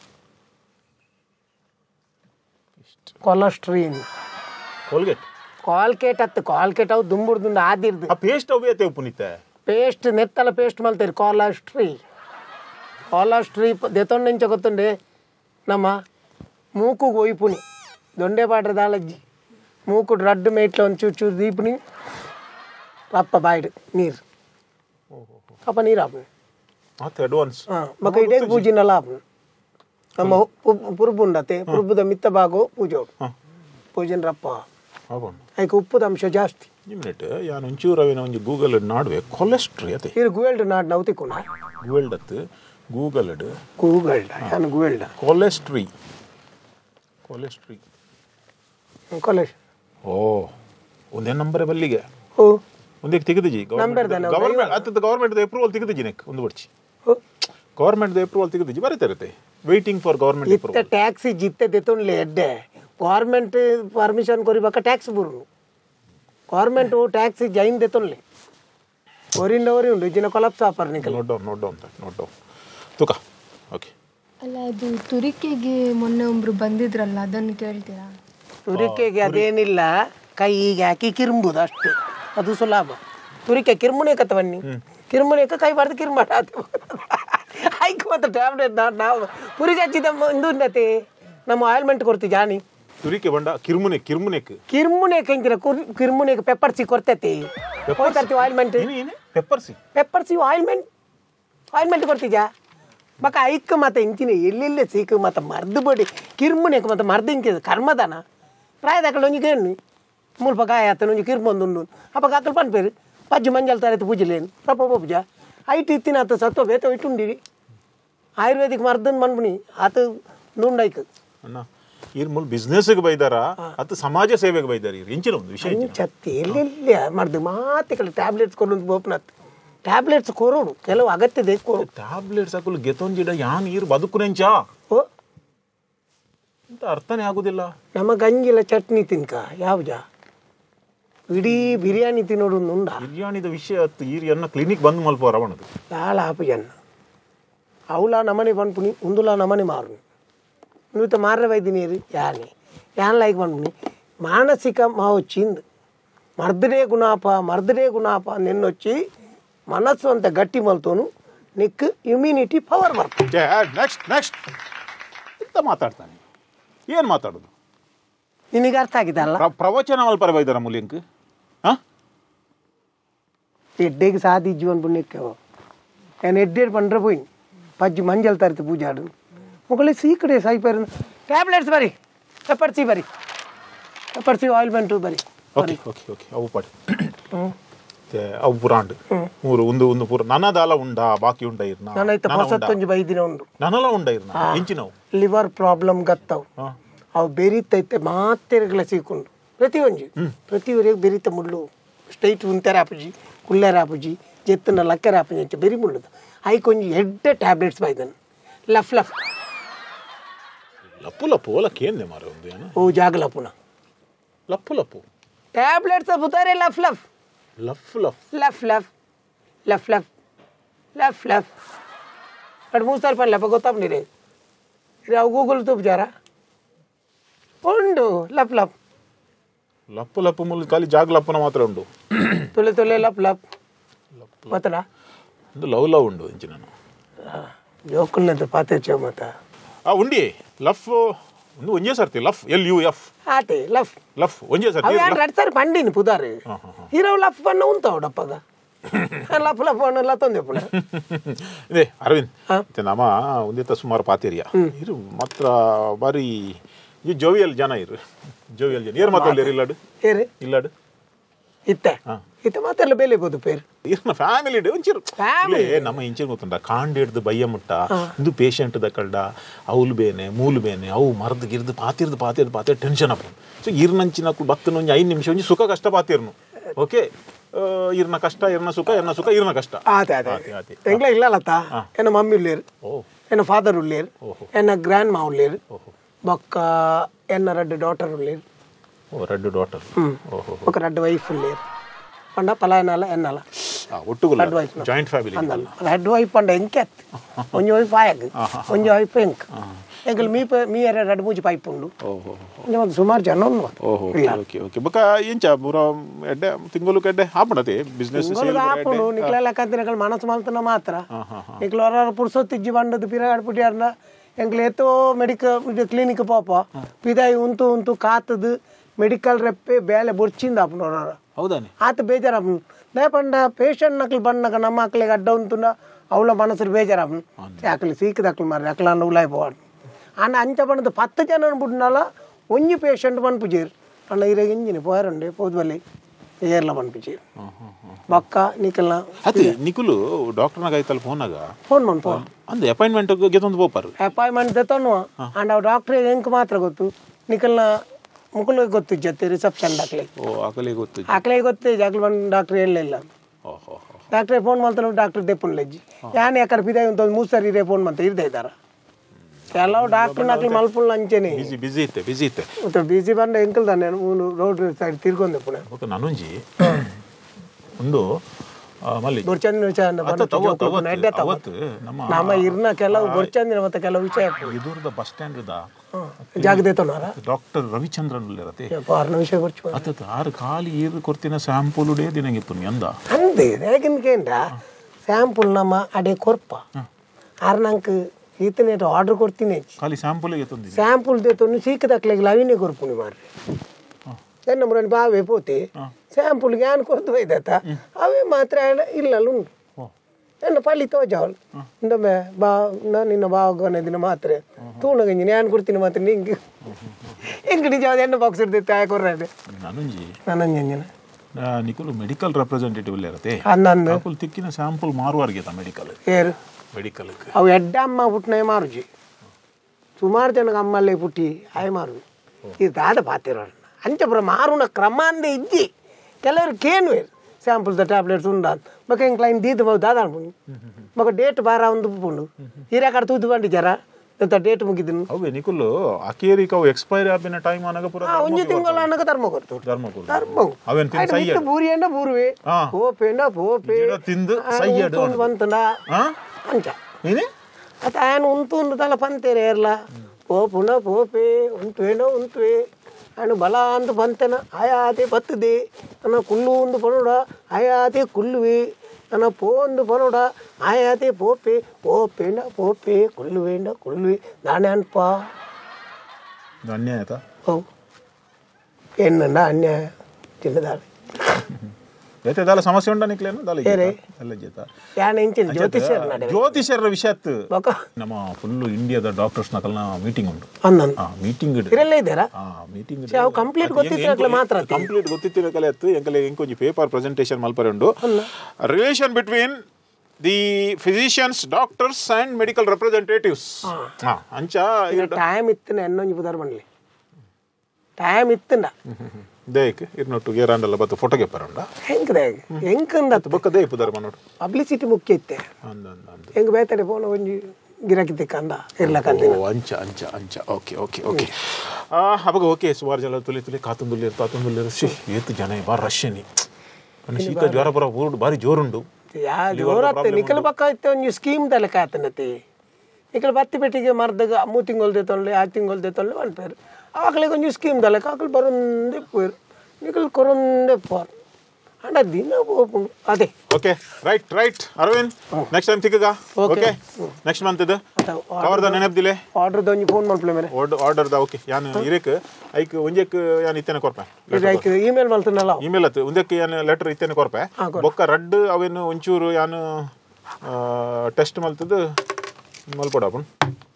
ಕೊಲೆಸ್ಟ್ರೀನ್ ಕೋಲ್ಗೇಟ್ ಕಾಲ್ಕೇಟ್ ಹತ್ತು ಕಾಲ್ಕೇಟ್ ಅವು ದುಂಬುಡ್ದುಂಡು ಆದಿರ್ದು ಆ ಪೇಸ್ಟ್ ಅವೇ ತೇವ್ ಪುನೀತೆ ಪೇಸ್ಟ್ ನೆತ್ತಲ ಪೇಸ್ಟ್ ಮಲ್ತೀರಿ ಕಾಲಸ್ಟ್ರೀ ಕಾಲಸ್ಟ್ರೀ ದೆತೊಂಡೆಂಚ ಗೊತ್ತುಂಡೆ ನಮ್ಮ ಮೂಕುಗೆ ಒಯ್ಪುನಿ ದೊಂಡೆ ಪಾಡ್ರೆ ದಾಳಜ್ಜಿ ಮೂಕು ರಡ್ಡು ಮೇಟ್ಲ ಒಂದು ಚೂರು ಚೂರು ದೀಪುನಿ ರಪ್ಪ ಬಾಯ್ಡು ನೀರು ಅಪ್ಪ ನೀರು ಹಾಪುನಿ ಅಡ್ವಾನ್ಸ್ ಹಾಂ ಮಕ್ಕ ಇಡೇಗೆ ಪೂಜಿನೆಲ್ಲ ಹಾಪುನಿ ನಮ್ಮ ಪುರುಬು ಉಂಡತೆ ಪುರುಬುದ ಮಿತ್ತ ಭಾಗೋ ಪೂಜೆ ಪೂಜೆನ ರಪ್ಪ ಅದಕ್ಕೆ ಉಪ್ಪುದ ಅಂಶ ಜಾಸ್ತಿ ನಿಮ್ನೆಟ್ ಯಾನು ಒಂಚೂರವಿನ ಒಂಜಿ ಗೂಗಲ್ ನಾಡುವೆ ಕೊಲೆಸ್ಟ್ರಿ ಅತೆ ಇದು ಗುವೆಲ್ಡ್ ನಾಡ್ ನಾವು ತಿಕ್ಕೋಣ ಗುವೆಲ್ಡ್ ಅತ್ತು ಗೂಗಲ್ಡ್ ಗೂಗಲ್ಡ್ ಯಾನು ಗುವೆಲ್ಡ್ ಕೊಲೆಸ್ಟ್ರಿ ಕೊಲೆಸ್ಟ್ರಿ ಕೊಲೆಸ್ ಓ ಒಂದೇ ನಂಬರ್ ಬಲ್ಲಿಗೆ ಓ ಒಂದೇ ತೆಗೆದಿಜಿ ಗವರ್ಮೆಂಟ್ ಅತ್ತದ ಗವರ್ಮೆಂಟ್ ಅಪ್ರೂವಲ್ ತೆಗೆದಿಜಿ ನೆಕ್ ಒಂದು ಬರ್ಚಿ ಗವರ್ಮೆಂಟ್ ಅಪ್ರೂವಲ್ ತೆಗೆದಿಜಿ ಬರೀತಾ ಇರುತ್ತೆ ವೇಟಿಂಗ್ ಫಾರ್ ಗವರ್ಮೆಂಟ್ ಇತ್ತ ಟ್ಯಾಕ್ಸ್ ಜಿತ್ತೆ ದೆತೊಂಡ್ಲೆ ಎಡ್ಡೆ ಗವರ್ಮೆಂಟ್ ಪರ್ಮಿಷನ್ ಕೊರಿಬೇಕ ಟ್ಯಾಕ್ಸ್ ಬುರ್ನು ಗೌರ್ಮೆಂಟು ಟ್ಯಾಕ್ಸಿ ಜೈನ್ ದೇತೊನ್ಲಿ ಅವರಿಂದ ಅವರಿ ಉಂಡು ಇಜ್ಜಿನ ಕೊಲಪ್ಸ್ ಆಪರ್ ನಿಕಲ್ note down note down note down ತುಕ ಓಕೆ. ಅಲ್ಲ ಅದು ತುರಿಕೆಗೆ ಮೊನ್ನೆ ಒಬ್ರು ಬಂದಿದ್ರಲ್ಲ ಅದನ್ನು ಕೇಳ್ತೀರಾ? ತುರಿಕೆಗೆ ಅದೇನಿಲ್ಲ ಕೈಗೆ ಹಾಕಿ ಕಿರ್ಂಬುದು ಅಷ್ಟು, ಅದು ಸುಲಭ. ತುರಿಕೆ ಕಿರ್ಮುನೇಕ ತವನ್ನಿ ಕಿರ್ಮುನೇಕ ಕೈ ಬಾರ್ದು ಕಿರ್ಮಾಟ ಆಯ್ಕೆ ಮಾತ್ರ ಟ್ಯಾಬ್ಲೆಟ್ ನಾವು ಪುರಿ ಹಚ್ಚಿದ ಇಂದುನ್ನತೆ ನಮ್ಮ ಆಯಿಲ್ಮೆಂಟ್ ಕೊಡ್ತೀವಿ ಜಾನಿ ತುರಿಕೆ ಬಂಡ ಕಿರ್ಮುನೆ ಕಿರ್ಮುನೆಕ್ ಕಿರ್ಮುನೇಕ ಇಂತಿರ ಕಿರ್ಮುನೇಕ ಪೆಪ್ಪರ್ಸಿ ಕೊಡ್ತೈತಿ ಹೋಯ್ತರ್ತೀವಿ ಆಯಿಲ್ಮೆಂಟ್ ಪೆಪ್ಪರ್ಸಿ ಪೆಪ್ಪರ್ಸಿ ಆಯಿಲ್ಮೆಂಟ್ ಆಯಿಲ್ಮೆಂಟ್ ಕೊಡ್ತೀಜಾ ಮಕ್ಕ ಐಕ್ ಮತ್ತೆ ಇಂಚಿನ ಎಲ್ಲೆಲ್ಲೇ ಸೀಕು ಮತ್ತೆ ಮರ್ದು ಬಡಿ ಕಿರ್ಮುನೇಕ ಮತ್ತೆ ಮರ್ದು ಇಂಕಿದ ಕರ್ಮದಾನ ಪ್ರಾಯದಾಕಳು ಒಂಜಿ ಕೇಳಿ ಮುಲ್ಪ ಕಾಯ ಆತನ ಒಂಜಿ ಕಿರ್ಮೊಂದು ಅಪ್ಪ ಕಾಕಲು ಪನ್ಪೇರು ಪಜ್ಜು ಮಂಜಲ್ ತರತ್ತು ಪೂಜಲೇನು ಪ್ರಪ ಪೂಜ ಐಟ್ ಇತ್ತಿನ ಆತ ಸತ್ವ ಬೇತ ಇಟ್ಟುಂಡಿರಿ ಆಯುರ್ವೇದಿಕ್ ಮರ್ದನ್ ಮನ್ಪುನಿ ಆತ ನುಂಡೈಕ್ ಅಣ್ಣ ಇರ್ ಮುಲ್ ಬಿಸ್ನೆಸ್ಗೆ ಬೈದಾರ ಅದು ಸಮಾಜ ಸೇವೆಗೆ ಬೈದಾರ ಇಂಚಿನ ಒಂದು ವಿಷಯ ಚತ್ತಿ ಎಲ್ಲೆಲ್ಲ ಮರ್ದು ಮಾತಿ ಕಡೆ ಟ್ಯಾಬ್ಲೆಟ್ಸ್ ಕೊಡೋದು ಬೋಪ್ನತ್ ಟ್ಯಾಬ್ಲೆಟ್ಸ್ ಕೊರೋಡು ಕೆಲವು ಅಗತ್ಯದೆ ಟ್ಯಾಬ್ಲೆಟ್ಸ್ ಹಾಕಲು ಗೆತ್ತೊಂಜಿಡ ಯಾನ್ ಇರ್ ಬದುಕುನೆಂಚ ಓ ಅಂತ ಅರ್ಥನೇ ಆಗುದಿಲ್ಲ. ನಮ್ಮ ಗಂಜಿಲ ಚಟ್ನಿ ತಿನ್ಕ ಯಾವ ಜಾ ಇಡೀ ಬಿರಿಯಾನಿ ತಿನ್ನೋಡು ಉಂಡ ಬಿರಿಯಾನಿದ ವಿಷಯ ಅತ್ತು ಈರ್ ಎನ್ನ ಕ್ಲಿನಿಕ್ ಬಂದು ಮಲ್ಪ ರವಣದು ಲಾಳ ಆಪು ಜನ್ನ ಅವಳ ನಮನೆ ಪನ್ಪುನಿ ಉಂದುಲ ನಮನೆ ಮಾರು నువ్వు మారే వైద్యనీరు యాని యాన్ లైక్ పంపుని మానసిక మా వచ్చింది మర్దడే గుణాప మర్దడే గుణాప నిన్నొచ్చి మనస్సు అంత గట్టి మలతోను నీకు immunity power work. Next next ಇಂತ ಮಾತಾಡ್ತಾನೆ ಏನು ಮಾತಾಡೋದು ನಿನಗೆ ಅರ್ಥ ಆಗಿದಲ್ಲ ಪ್ರವಚನ ಮಲ್ಪರ ಬೈದಾರ ಮೂಲಿಂಕ್ ಹಾಂ ಎಡ್ಡೆಗೆ ಸಾಧಿಜ್ಜು ಅನ್ಪುಣ್ಯಕ್ಕೆ ನಾನು ಎಡ್ಡೇಡು ಪಂಡ್ರೆ పోయి పజ్జు మంజల్ తరితి పూజాడు ఒకళ్ళే సీకడే సాయిపోయారు ಟ್ಯಾಬ್ಲೆಟ್ಸ್ ಬರಿ ಪೆಪ್ಪರ್ಸಿ ಬರಿ ಪೆಪ್ಪರ್ಸಿ ಆಯಿಲ್ಮೆಂಟು ಬರಿ ಓಕೆ ಓಕೆ ಓಕೆ ಅವು ಪಡಿ ಅವು ಪುರಾಂಡ್ ಮೂರು ಒಂದು ಒಂದು ಪೂರ ನನದಾಲ ಉಂಡಾ ಬಾಕಿ ಉಂಡ ಇರ್ನ ನನೈತೆ ಹೊಸತ್ತೊಂಜು ಬೈದಿನ ಉಂಡು ನನಲ ಉಂಡ ಇರ್ನ ಇಂಚಿನವು ಲಿವರ್ ಪ್ರಾಬ್ಲಮ್ ಗತ್ತವು ಅವು ಬೆರೀತೈತೆ ಮಾತೆರೆಗಳ ಸೀಕೊಂಡು ಪ್ರತಿ ಒಂಜಿ ಪ್ರತಿವರೆಗೆ ಬೆರೀತ ಮುಳ್ಳು ಸ್ಟ್ರೈಟ್ ಉಂತೆರ ಆಪುಜಿ ಕುಲ್ಲೆರ ಆಪುಜಿ ಜೆತ್ತನ ಲಕ್ಕೆರ ಆಪುಜಿ ಅಂತ ಬೆರಿ ಮುಳ್ಳುದು ಐಕೊಂಜಿ ಎಡ್ಡೆ ಟ್ಯಾಬ್ಲೆಟ್ಸ್ ಬೈದನು ಲಫ್ ಲಫ್ ಲಪ್ಪು ಲಪ್ಪು ಓಲಕ್ಕೇಂದೆ ಮಾರ ಒಂದು ಏನು ಓ ಜಾಗ ಲಪ್ಪುನ ಲಪ್ಪು ಲಪ್ಪು ಟ್ಯಾಬ್ಲೆಟ್ಸ್ ಬುತ್ತಾರೆ ಲಫ್ ಲಫ್ ಲಫ್ ಲಫ್ ಲಫ್ ಲಫ್ ಲಫ್ ಲಫ್ ಲಫ್ ಲಫ್ ಅಡು ಮೂರು ಸಾವಿರ ರೂಪಾಯಿ ಲಫ ಗೊತ್ತಾಪ ನೀರೇ ಇದು ಗೂಗಲ್ ತೂಪ್ಜಾರ ಉಂಡು ಲಫ್ ಲಫ್ ಲಪ್ಪು ಲಪ್ಪು ಮುಲ್ ಖಾಲಿ ಜಾಗ ಲಪ್ಪನ ಮಾತ್ರ ಉಂಡು ತೊಲೆ ತೊಲೆ ಲಫ್ ಲಫ್ ಮತ್ತಲ್ಲ ಒಂದು ಲವ್ ಲವ್ ಉಂಡು ಇಂಚಿನ ಜೋಕುಲ್ನಂತ ಪಾತೆ ಚೋ ಮತ್ತ ಆ ಉಂಡಿ ಲಫ್ ಒಂದು ಒಂಜೇ ಸರ್ತಿ ಲಫ್ ಎಲ್ ಯು ಎಫ್ ಆಟೆ ಲಫ್ ಲಫ್ ಒಂಜೇ ಸರ್ತಿ ಅವು ಎರಡು ಎರಡು ಸಾರಿ ಪಂಡಿನಿ ಪುದಾರಿ ಹೀರೋ ಲಫ್ ಬಣ್ಣ ಉಂತಾವ ಡಪ್ಪಗ ಲಫ್ ಲಫ್ ಬಣ್ಣ ತೊಂದೆ ಪುಣ ಇದೇ ಅರವಿಂದ್ ನಮ್ಮ ಒಂದಿತ್ತ ಸುಮಾರು ಪಾತಿರಿಯ ಇರು ಮಾತ್ರ ಬಾರಿ ಈ ಜೋವಿಯಲ್ ಜನ ಇರು ಜೋವಿಯಲ್ ಜನ ಏರ್ ಮಾತಾಡಲಿ ಇಲ್ಲಾಡು ಏರಿ ಇಲ್ಲಾಡು ಇತ್ತೆ ಇತ್ತೆ ಮಾತೆಲ್ಲ ಬೇಲೆ ಬೋದು ಪೇರು ಇರ್ನ ಫ್ಯಾಮಿಲಿ ಡೇ ಒಂಚೂರು ನಮ್ಮ ಇಂಚಿನ ಗೊತ್ತುಂಟ ಕಾಂಡ್ ಹಿಡ್ದು ಬಯ್ಯ ಮುಟ್ಟ ಇದು ಪೇಷಂಟ್ ದಕ್ಕಲ್ಡ ಅವಳು ಬೇನೆ ಮೂಲು ಬೇನೆ ಅವು ಮರ್ದು ಗಿರ್ದು ಪಾತಿರ್ದು ಪಾತಿರ್ದು ಪಾತಿರ್ ಟೆನ್ಷನ್ ಅಪ್ಪ ಸೊ ಇರ್ನಂಚಿನ ಬತ್ತನ ಒಂಜಿ ಐದು ನಿಮಿಷ ಒಂಜಿ ಸುಖ ಕಷ್ಟ ಪಾತಿರ್ನು ಓಕೆ ಇರ್ನ ಕಷ್ಟ ಇರ್ನ ಸುಖ ಇರ್ನ ಸುಖ ಇರ್ನ ಕಷ್ಟ ಆತೆ ಆತೆ ಎಂಗ್ಲ ಇಲ್ಲಲತ್ತ ಎನ್ನ ಮಮ್ಮಿ ಉಳ್ಳೇರು ಎನ್ನ ಫಾದರ್ ಉಳ್ಳೇರು ಎನ್ನ ಗ್ರ್ಯಾಂಡ್ ಮಾ ಉಳ್ಳೇರು ಬೊಕ್ಕ ಎನ್ನ ರೆಡ್ ಡಾಟರ್ ಉಳ್ಳೇರು ರೆಡ್ ಡಾಟರ್ ఒక రెడ్ వైఫ్ లేరు పండ పలాయనాల ఎన్నాల ఒట్టుగుల జాయింట్ ఫ్యామిలీ అందಲ್ಲ రెడ్ వైఫ్ పండ ఎంకెత్ ಒಂಜಿ ವೈಫ್ ಆಯಗ್ ಒಂಜಿ ವೈಫ್ ಎಂಕ್ ಎಂಕಲ್ ಮೀ ಮೀ ಎರ రెడ్ ಮೂಜಿ ಪೈಪ್ ಉಂಡು ಓಹೋ ಒಂಜಿ ಸುಮಾರು ಜನ ಉಂಡು ಓಹೋ ಓಕೆ ಓಕೆ ಬಕ ಎಂಚ ಪೂರ ಎಡ್ಡೆ ತಿಂಗಳು ಕೆಡ್ಡೆ ಆಪಣತೆ ಬಿಸ್ನೆಸ್ ಸೇಲ್ ಆಪಣು ನಿಕ್ಲೆಲ್ಲ ಕಂತಿನಕಲ್ ಮನಸ್ಸು ಮಲ್ತನ ಮಾತ್ರ ನಿಕ್ಲ ಹೊರ ಪುರ್ಸೊತ್ತಿಜ್ಜಿ ಬಂಡದು ಪಿರಗಾಡ್ ಪುಟಿಯಾರ್ನ ಎಂಕ್ಲ ಎತ್ತೋ ಮೆಡಿಕಲ್ ಕ್ಲಿನಿಕ್ ಪಾಪ ಪಿದಾಯಿ ಉಂತು ಉಂತು ಕಾತದು ಮೆಡಿಕಲ್ ರೆಪ್ಪೆ ಬೇಲೆ ಬೊರ್ಚಿಂದ ಆಪನೋರ ಹೌದಾನೆ ಆತ ಬೇಜಾರ ನೇ ಪಂಡ ಪೇಷಂಟ್ ನಕ್ಲು ಬಂದಾಗ ನಮ್ಮ ಮಕ್ಕಳಿಗೆ ಅಡ್ಡ ಉಂತುಂಡ ಅವಳ ಮನಸ್ಸು ಬೇಜಾರ ಯಾಕಲಿ ಸೀಕದಕ್ಲು ಮಾರಿ ಅಕ್ಲ ಉಲಾಯ್ పోవాడు అన్న అంచ పన్నది పత్త జనం పుట్టినాల ఒంజి పేషెంట్ పంపించారు అన్న ఇరవై ఇంజిని పోయారండి పోదువల్లి ఏర్ల పంపించారు బక్క నికల్న ಅತಿ ನಿಕುಲು ಡಾಕ್ಟರ್ ನಾಗ ಐತಲ್ಲ ಫೋನಾಗ ಫೋನ್ ಮನ್ ಫೋನ್ ಅಂದ ಅಪಾಯಿಂಟ್ಮೆಂಟ್ ಗೆತ್ತೊಂದು ಹೋಪಾರು ಅಪಾಯಿಂಟ್ಮೆಂಟ್ ದೆತನು ಅಂಡ್ ಅವ್ ಡಾಕ್ಟರ್ ಎಂಕ್ ಮಾತ್ರ ಗೊತ್ತು ನಿಕಲ್ನ ಮುಕುಲು ಗೊತ್ತು ಜೊತೆ ರಿಸೆಪ್ಷನ್ ಡಾಕ್ಲೆ ಓ ಆಕಲೆ ಗೊತ್ತು ಆಕಲೆ ಗೊತ್ತು ಜಾಗಲ್ ಬಂದು ಡಾಕ್ಟರ್ ಹೇಳಲಿಲ್ಲ ಓಹೋ ಡಾಕ್ಟರ್ ಫೋನ್ ಮಾಡ್ತಾರೆ ಡಾಕ್ಟರ್ ದೆಪ್ಪನ್ ಲೆಜ್ಜಿ ಯಾನ್ ಯಾಕಡೆ ಪಿದಾಯಿ ಅಂತ ಮೂರು ಸರಿ ಇರೇ ಫೋನ್ ಮಾಡ್ತಾ ಇರ್ದೇ ಇದ್ದಾರ ಕೆಲವು ಡಾಕ್ಟರ್ ನಕಲಿ ಮಲ್ಪುಲ್ ಅಂಚೆನೆ ಬಿಸಿ ಬಿಸಿ ಇತ್ತೆ ಬಿಸಿ ಇತ್ತೆ ಮತ್ತೆ ಬಿಸಿ ಬಂದ ಎಂಕಲ್ ತಾನೆ ಮೂರು ರೋಡ್ ಸೈಡ್ ತಿರ್ಕೊಂಡೆ ಪುನಃ ಓಕೆ ನಾನುಂಜಿ ಒಂದು ಮಲ್ಲಿ ಬೊರ್ಚಂದಿನ ವಿಷಯ ನಮ್ಮ ನಮ್ಮ ಇರ್ನ ಕೆಲವು ಬೊರ್ಚಂದಿನ ಮತ್ತೆ ಕೆಲವು ವಿಷಯ ಇದೂರದ ಬಸ್ ಸ್ಟ್ಯಾಂಡ್ ಇದ ಜಾಗದೇತನಾರ ಡಾಕ್ಟರ್ ರವಿಚಂದ್ರನ್ ಇರತ್ತೆ ಪಾರ್ನ ವಿಷಯ ಬರ್ಚು ಅತ್ತ ಆರು ಖಾಲಿ ಏರು ಕೊರ್ತಿನ ಸ್ಯಾಂಪಲ್ ಡೇ ದಿನಂಗಿತ್ತು ಅಂದ ಅಂದೆ ಹೇಗಿನ್ಕೇಂಡ ಸ್ಯಾಂಪಲ್ ನಮ್ಮ ಅಡೆ ಕೊರ್ಪ ಆರು ನಂಗೆ ಈತನೇ ಆರ್ಡರ್ ಕೊಡ್ತೀನಿ ಖಾಲಿ ಸ್ಯಾಂಪಲ್ಗೆ ತಂದಿ ಸ್ಯಾಂಪಲ್ ದೇತೊಂದು ಸೀಕದಕ್ಲೆಗೆ ಲವಿನೇ ಕೊರ್ಪುನಿ ಮಾರ್ರಿ ಎನ್ನ ಮುರನ್ ಬಾವೇ ಪೋತೆ ಸ್ಯಾಂಪಲ್ಗೆ ಏನ್ ಕೊರ್ದು ಒಯ್ದತ್ತ ಅವೇ ಮಾತ್ರ ಇಲ್ಲಲ್ಲ ಉಂಟು ಎನ್ನ ಪಲ್ಲಿ ತೋಜಾವಲ್ ಇಂದೊಮ್ಮೆ ಬಾ ನಾನು ನಿನ್ನ ಬಾವಗನೆ ದಿನ ಮಾತ್ರ ತೂಣಗಂಜಿ ನಾನು ಕೊಡ್ತೀನಿ ಮಾತ್ರ ನಿಂಗೆ ಹೆಂಗೆ ನಿಜ ಎಣ್ಣೆ ಬಾಕ್ಸ್ ಇರ್ತೈತೆ ಆಯ ಕೊರ್ರಾಡೆ ನಾನುಂಜಿ ನನ್ನಂಜನ ನಿಕುಲು ಮೆಡಿಕಲ್ ರೆಪ್ರೆಸೆಂಟೇಟಿವ್ ಇರತ್ತೆ ಅನ್ನಂದು ನಿಕುಲು ತಿಕ್ಕಿನ ಸ್ಯಾಂಪಲ್ ಮಾರುವಾರ್ಗೆ ಮೆಡಿಕಲ್ ಏರು ಮೆಡಿಕಲ್ ಅವು ಎಡ್ಡ ಅಮ್ಮ ಪುಟ್ಟನೆ ಮಾರುಜಿ ಸುಮಾರು ಜನಕ್ಕೆ ಅಮ್ಮಲ್ಲೇ ಪುಟ್ಟಿ ಆಯ್ ಮಾರು ಇದು ದಾದ ಪಾತಿರೋರು ಅಂಚಪುರ ಮಾರುನ ಕ್ರಮ ಅಂದೇ ಇದ್ದಿ ಕೆಲವರು ಕೇನುವೆ ಸ್ಯಾಂಪಲ್ ದ ಟ್ಯಾಬ್ಲೆಟ್ಸ್ ಉಂಡ ಮಗ ಹೆಂಗೆ ಕ್ಲೈನ್ ದೀದು ಬಹು ದಾದ ಅನ್ಕೊಂಡು ಮಗ ಡೇಟ್ ಬಾರ ಒಂದು ಪುಂಡು ಹಿರಿಯಾಕಡೆ ತೂದು ಬಂಡಿ ಜರ ಎಂತ ಡೇಟ್ ಮುಗಿದನು ಅವೇ ನಿಕುಲು ಅಕೇರಿಕ ಅವು ಎಕ್ಸ್ಪೈರಿ ಆಪಿನ ಟೈಮ್ ಅನಗ ಪುರ ಒಂಜಿ ತಿಂಗಳು ಅನ್ನಕ ಧರ್ಮ ಕೊಡ್ತು ಧರ್ಮ ಕೊಡು ಧರ್ಮ ಅವೇನ್ ತಿನ್ ಸೈಯಡ್ ಬೂರಿ ಎಂಡ ಬೂರುವೆ ಪೋಪೆಂಡ ಪೋಪೆ ತಿಂದು ಸೈಯಡ್ ಬಂತನ ಅಂಚ ನೀನೆ ಅತ್ತ ఆయన ఉంటుండు తల పంతేరే ఎర్లా పోపున పోపే ఉంటువేన ఉంటువే ఆయన బల అంత పంతెన ఆయాతే పత్తుది అన్న కుళ్ళు ఉంది పనుడ ఆయాతే కుళ్ళువి అన్న పోందు పనుడ ఆయాతే పోపే పోపేండ పోపే కుళ్ళువేండ కుళ్ళువి దాని అన్పా ಅನ್ಯಾಯ ಆಯ್ತಾ ಓ ಏನಂಡ ಅನ್ಯಾಯ ತಿನ್ನದಾಳೆ ಏತೆ ದಾಲ ಸಮಸ್ಯೆ ಉಂಡ ನಿಕ್ಲೇನು ದಾಲ ಎಲ್ಲ ಜೇತ ಯಾನ ಇಂಚಿನ ಜ್ಯೋತಿಷ್ಯರ್ ನಡೆ ಜ್ಯೋತಿಷ್ಯರ ವಿಷಯತ್ ಬಕ ನಮ್ಮ ಫುಲ್ ಇಂಡಿಯಾದ ಡಾಕ್ಟರ್ಸ್ ನಕಲ್ನ ಮೀಟಿಂಗ್ ಉಂಟು ಅನ್ನನ್ ಆ ಮೀಟಿಂಗ್ ಇಡು ಇರಲ್ಲೇ ಇದ್ದಾರಾ ಆ ಮೀಟಿಂಗ್ ಅವು ಕಂಪ್ಲೀಟ್ ಗೊತ್ತಿತ್ತಲೇ ಮಾತ್ರ ಕಂಪ್ಲೀಟ್ ಗೊತ್ತಿತ್ತಿನ ಕಲೆ ಅತ್ತು ಎಂಕಲೆ ಇಂಕೊಂಜಿ ಪೇಪರ್ ಪ್ರೆಸೆಂಟೇಷನ್ ಮಲ್ಪರೆ ಉಂಡು relation between the physicians doctors and medical representatives ಹಾ ಅಂಚ ಟೈಮ್ ಇತ್ತನ ಎನ್ನೊಂಜಿ ಪುದಾರ್ ಬನ್ಲಿ ಟೈಮ್ ಇತ್ತನ ದೇಕ್ ಇರ್ನೊಟ್ಟು ಗೇರಾಂಡಲ್ಲ ಬತ್ತು ಫೋಟೋಗೆ ಪರಂಡ ಹೆಂಗ್ ದೇಗ್ ಹೆಂಗಂದ ಬೊಕ್ಕ ದೇ ಪುದಾರ್ ಮನೋಡು ಪಬ್ಲಿಸಿಟಿ ಮುಖ್ಯ ಇತ್ತೆ ಅಂದ ಅಂದ ಅಂದ ಹೆಂಗ್ ಬೇತಡೆ ಫೋನ್ ಒಂಜಿ ಗಿರಾಕಿ ತಿಕ್ಕಂದ ಇರ್ಲಕಂತ ಓ ಅಂಚ ಅಂಚ ಅಂಚ ಓಕೆ ಓಕೆ ಓಕೆ ಆ ಅವಾಗ ಓಕೆ ಸುಮಾರು ಜನ ತುಲಿ ತುಲಿ ಕಾತುಂದುಲ್ಲಿ ತಾತುಂದುಲ್ಲಿ ಶಿ ಏತು ಜನ ಬಾರ ರಶ್ಯನಿ ಶೀತ ಜ್ವರ ಬರ ಊರು ಬಾರಿ ಜೋರುಂಡು ಯಾ ಜೋರತ್ತೆ ನಿಖಲ್ ಪಕ್ಕ ಇತ್ತೆ ಒಂಜಿ ಸ್ಕೀಮ್ ತಲೆ ಕಾತನತಿ ನಿಖಲ್ ಬತ್ತಿ ಪೆಟ್ಟಿಗೆ ಮರ್ದಾಗ ಮೂ ತಿಂಗೊಲ್ದೆ ತೊಳ್ಳೆ ಆ ತಿಂಗೊಲ್ದೆ ತೊಳ್ಳೆ ಅಂತಾರೆ ಆಕಳಿಗೆ ಒಂಜಿ ಸ್ಕೀಮ್ ತಲೆ ಆಕಳು ಬರೊಂದೆ ಪೋರು ನಿಖಲ್ ಕೊರೊಂದೆ ಪೋರ್ ಅಂಡ ದಿನ ಹೋಗ್ಕೊಂಡು ಅದೇ okay right right Aravind next time ತಿಕ್ಕಗ ಓಕೆ ನೆಕ್ಸ್ಟ್ ಮಂತ್ ಇದು ಕವರ್ದ ನೆನಪ್ದಿಲೆ ಆರ್ಡರ್ ಒಂಜಿ ಫೋನ್ ಮಾಡ್ಪ್ಲೆ ಮೇಲೆ ಆರ್ಡರ್ ದ ಓಕೆ ಯಾನ್ ಇರೇಕ್ ಐಕ್ ಒಂಜೆಕ್ ಯಾನ್ ಇತ್ತೇನೆ ಕೊರ್ಪೆ ಐಕ್ ಇಮೇಲ್ ಮಲ್ತನಲ್ಲ ಇಮೇಲ್ ಅತ್ತು ಒಂದಕ್ಕೆ ಯಾನ್ ಲೆಟರ್ ಇತ್ತೇನೆ ಕೊರ್ಪೆ ಬೊಕ್ಕ ರಡ್ ಅವೇನು ಒಂಚೂರು ಯಾನ್ ಟೆಸ್ಟ್ ಮಲ್ತದು ಮಲ್ಪಡಾಪುನ್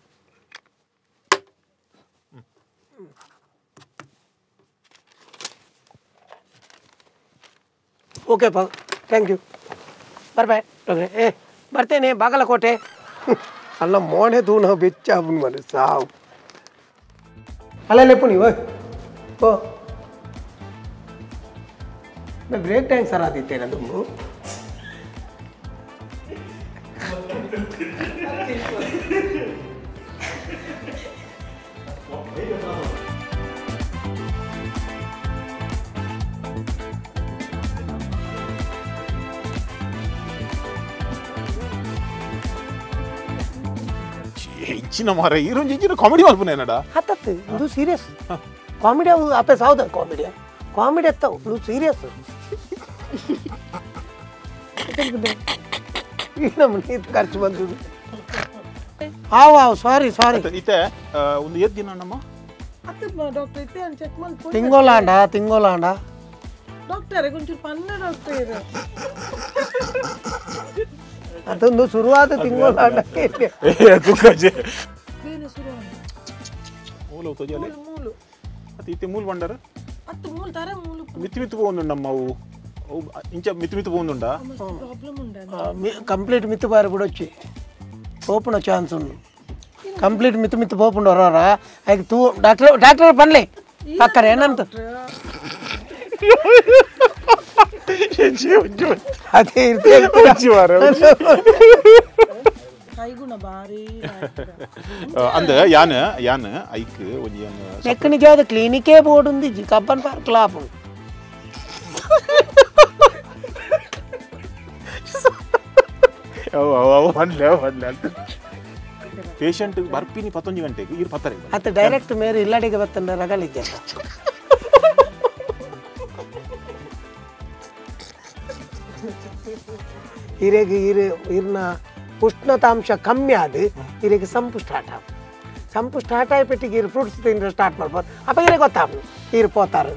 ಓಕೆ ಪಾ ಥ್ಯಾಂಕ್ ಯು ಬರ್ಬಾಯ್ ಏ ಬರ್ತೇನೆ ಬಾಗಲಕೋಟೆ ಅಲ್ಲ ಮೋಣೆ ತೂ ನಾವು ಬೆಚ್ಚ ಹಬ್ಬನ ಮನೆ ಸಾವು ಅಲ್ಲ ಪುನಿ ಓಯ್ ಓ मैं ब्रेक टाइम सर आती ना तुमको ಹೆಚ್ಚಿನ ಮಾರ ಈರೊಂದು ಹೆಚ್ಚಿನ ಕಾಮಿಡಿ ಮಾಡ್ಬೋಣ ಏನಡ ಹತ್ತತ್ತು ಇದು ಸೀರಿಯಸ್ ಕಾಮಿಡಿ ಅವು ಅಪ್ಪೆ ಸಾವ್ದ ಕಾಮಿಡಿ ಕಾಮಿಡಿ ಎತ್ತವು ಇದು ಸೀರಿಯಸ್ ನಮ್ಮ ನೀತು ಖರ್ಚು ಬಂದು ಹಾವು ಹಾವು ಸಾರಿ ಸಾರಿ ಇತ್ತೆ ಒಂದು ಏತ್ ದಿನ ನಮ್ಮ ಡಾಕ್ಟರ್ ಇತ್ತೆ ಅಂತ ಚೆಕ್ ಮಾಡಿ ತಿಂಗೋಲಾಂಡ ತಿಂಗೋಲಾಂಡ ಡಾಕ್ಟರ್ ಒಂಚೂರು ಪನ್ನ ಡಾಕ್ಟರ್ ಅದೊಂದು ಶುರುವಾದ ತಿಂಗೋಲಾಂಡಕ್ಕೆ ಮೂಲ ತೋಜಲೆ ಮೂಲು ಅತಿ ಇತ್ತೆ ಮೂಲ ಬಂಡರ ಅತ್ತು ಮೂಲು ತರ ಮೂಲು ಮಿತಿ ಮಿತ್ತು పోండు ನಮ್ಮ ಅವು ಇಂಚ ಮಿತಿ ಮಿತ್ತು పోండుండా ಪ್ರಾಬ್ಲಮ್ ಉಂಡ కంప్లీట్ మిత్తు బారి కూడా వచ్చి ఓపెన్ ఛాన్స్ ఉంది కంప్లీట్ మిత్తు మిత్తు పోపుండు వరారా అయితే తూ డాక్టర్ డాక్టర్ పనిలే పక్కన ఏనంత ಅದೇ ಕೈಗುಣ ಬಾರಿ ಅಂದ ಯಾನ ಯಾನ ಐಕ್ ಒಂಜಿ ಯಾನ ನೆಕ್ ನಿಜವಾದ ಕ್ಲಿನಿಕೇ ಬೋರ್ಡ್ ఉంది ಕಬ್ಬನ್ ಪಾರ್ಕ್ ಲಾಪ್ ಅವ ಅವ ಒನ್ಲೆ ಒನ್ಲೆ ಅಂತ ಪೇಷಂಟ್ ಬರ್ಪಿನಿ ಪತ್ತೊಂದು ಗಂಟೆಗೆ ಇರ್ ಪತ್ತಾರೆ ಅತ್ತ ಡೈರೆಕ್ಟ್ ಮೇರೆ ಇಲ್ಲಡಿಗೆ ಬತ್ತಂದ ರಗಲಿದ್ದೆ ಇರೆಗೆ ಇರು ಇರ್ನ ಉಷ್ಣತಾಂಶ ಕಮ್ಮಿ ಆದ ಇರೆಗೆ ಸಂಪು ಸ್ಟಾರ್ಟ್ ಆಗ ಸಂಪು ಸ್ಟಾರ್ಟ್ ಆಗಿಬಿಟ್ಟಿಗೆ ಇರು ಫ್ರೂಟ್ಸ್ ತಿಂದ್ರೆ ಸ್ಟಾರ್ಟ್ ಮಾಡ್ಬೋದು ಅಪ್ಪ ಇರೇ ಗೊತ್ತಾಗ ಇರು ಪೋತಾರ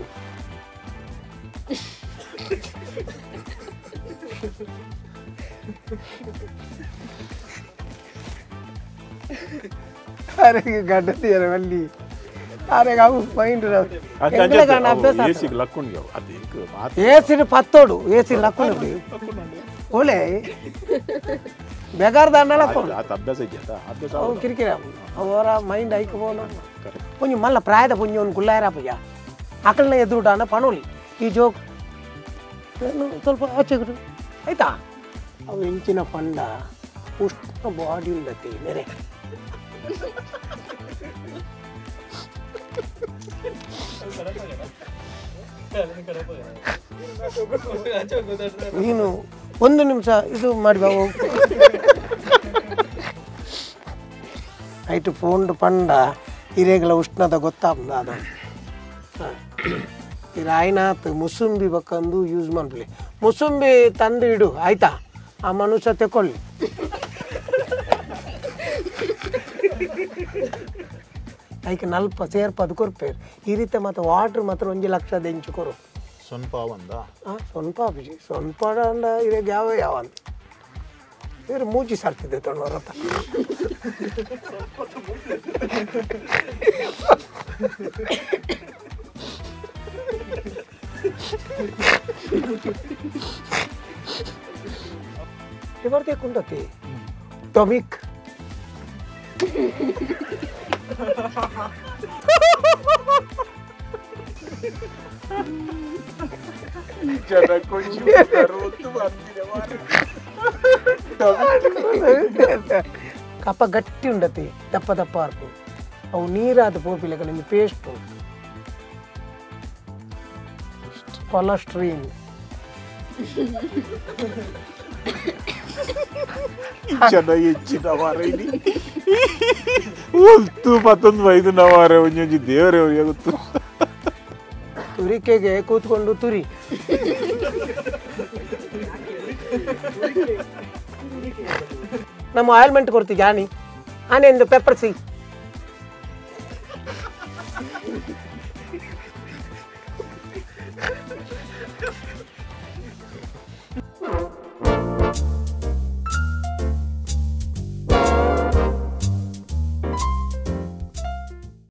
अरे गड्ढ दिया वल्ली अरे गाव पॉइंट रा ಎಂಗ್ಲ ಗಣ ಅಭ್ಯಾಸ ಎಸಿ ಲಕ್ಕೊಂಡು ಯಾವ ಅದು ಇಂಕ ಮಾತು ಎಸಿ ಪತ್ತೋಡು ಎಸಿ ಲಕ್ಕೊಂಡು ಓಲೆ ಬೇಗಾರ ದಾಂಡಲ ಕೊಡು ಆ ಅಭ್ಯಾಸ ಇದೆಯಾ ಅಭ್ಯಾಸ ಅವು ಕಿರಿಕಿರಿ ಅವರ ಮೈಂಡ್ ಐಕ ಬೋನ ಪುಂಜಿ ಮಲ್ಲ ಪ್ರಾಯದ ಪುಂಜಿ ಒಂದು ಕುಲ್ಲಾಯರ ಪಯ್ಯ ಅಕಲ್ನ ಎದುರುಡಾನ ಪಣೋಲಿ ಈ ಜೋಕ್ ಸ್ವಲ್ಪ ಆಚೆಗುಡು ಆಯ್ತಾ ಅವು ಇಂಚಿನ ಪಂಡ ಉಷ್ಣ ಬಾಡಿ ಉಂಡತಿ ಮೇರೆ ನೀನು ಒಂದು ನಿಮಿಷ ಇದು ಮಾಡಿ ಐಟು ಪೋಂಡು ಪಂಡ ಹಿರೇಗಳ ಉಷ್ಣದ ಗೊತ್ತಾಗ್ದ ಅದು ಈ ರಾಯನಾಥ್ ಮುಸುಂಬಿ ಬಕ್ಕಂದು ಯೂಸ್ ಮಾಡ್ಬಿಡಿ ಮುಸುಂಬಿ ತಂದು ಇಡು ಆಯ್ತಾ ಆ ಮನುಷ್ಯ ತಗೊಳ್ಳಿ ಐಕೆ ನಲ್ಪ ಸೇರ್ಪ ಅದು ಕೊರ್ಪೇರು ಈ ರೀತಿ ಮತ್ತು ವಾಟ್ರ್ ಮಾತ್ರ ಒಂದು ಲಕ್ಷ ದೆಂಚು ಕೊರು ಸ್ವಲ್ಪ ಒಂದ ಹಾಂ ಸ್ವಲ್ಪ ಬಿಜಿ ಸ್ವಲ್ಪ ಅಂಡ ಇರಾಗ ಯಾವ ಯಾವ ಅಂತ ಇವ್ರು ಮೂಜಿ ಸಾರ್ತಿದ್ದೆ ತೊಗೊಂಡವ್ರತ್ತ ಇವರ್ದೇ ಕುಂಡತಿ ಟೊಮಿಕ್ ಕಪ್ಪ ಗಟ್ಟಿ ಉಂಡತಿ ದಪ್ಪ ದಪ್ಪ ಅರ್ಪು ಅವು ನೀರಾದ ಪೋಪಿಲೆಗ ನಿಮ್ಗೆ ಪೇಸ್ಟ್ ಕೊಲೆಸ್ಟ್ರೀನ್ ಚೆನ್ನಾಗಿ ಹೆಚ್ಚಿನ ವಾರ ಇಲ್ಲಿ ಒಲ್ತು ಮತ್ತೊಂದು ಐದು ನವಾರ ಒಂಜೊಂಜಿ ದೇವರೇ ಅವರಿಗೆ ಗೊತ್ತು ತುರಿಕೆಗೆ ಕೂತ್ಕೊಂಡು ತುರಿ ನಮ್ಮ ಆಯಿಲ್ಮೆಂಟ್ ಕೊಡ್ತೀವಿ ಜಾನಿ ಆನೆ ಒಂದು ಪೆಪ್ಪರ್ ಸಿ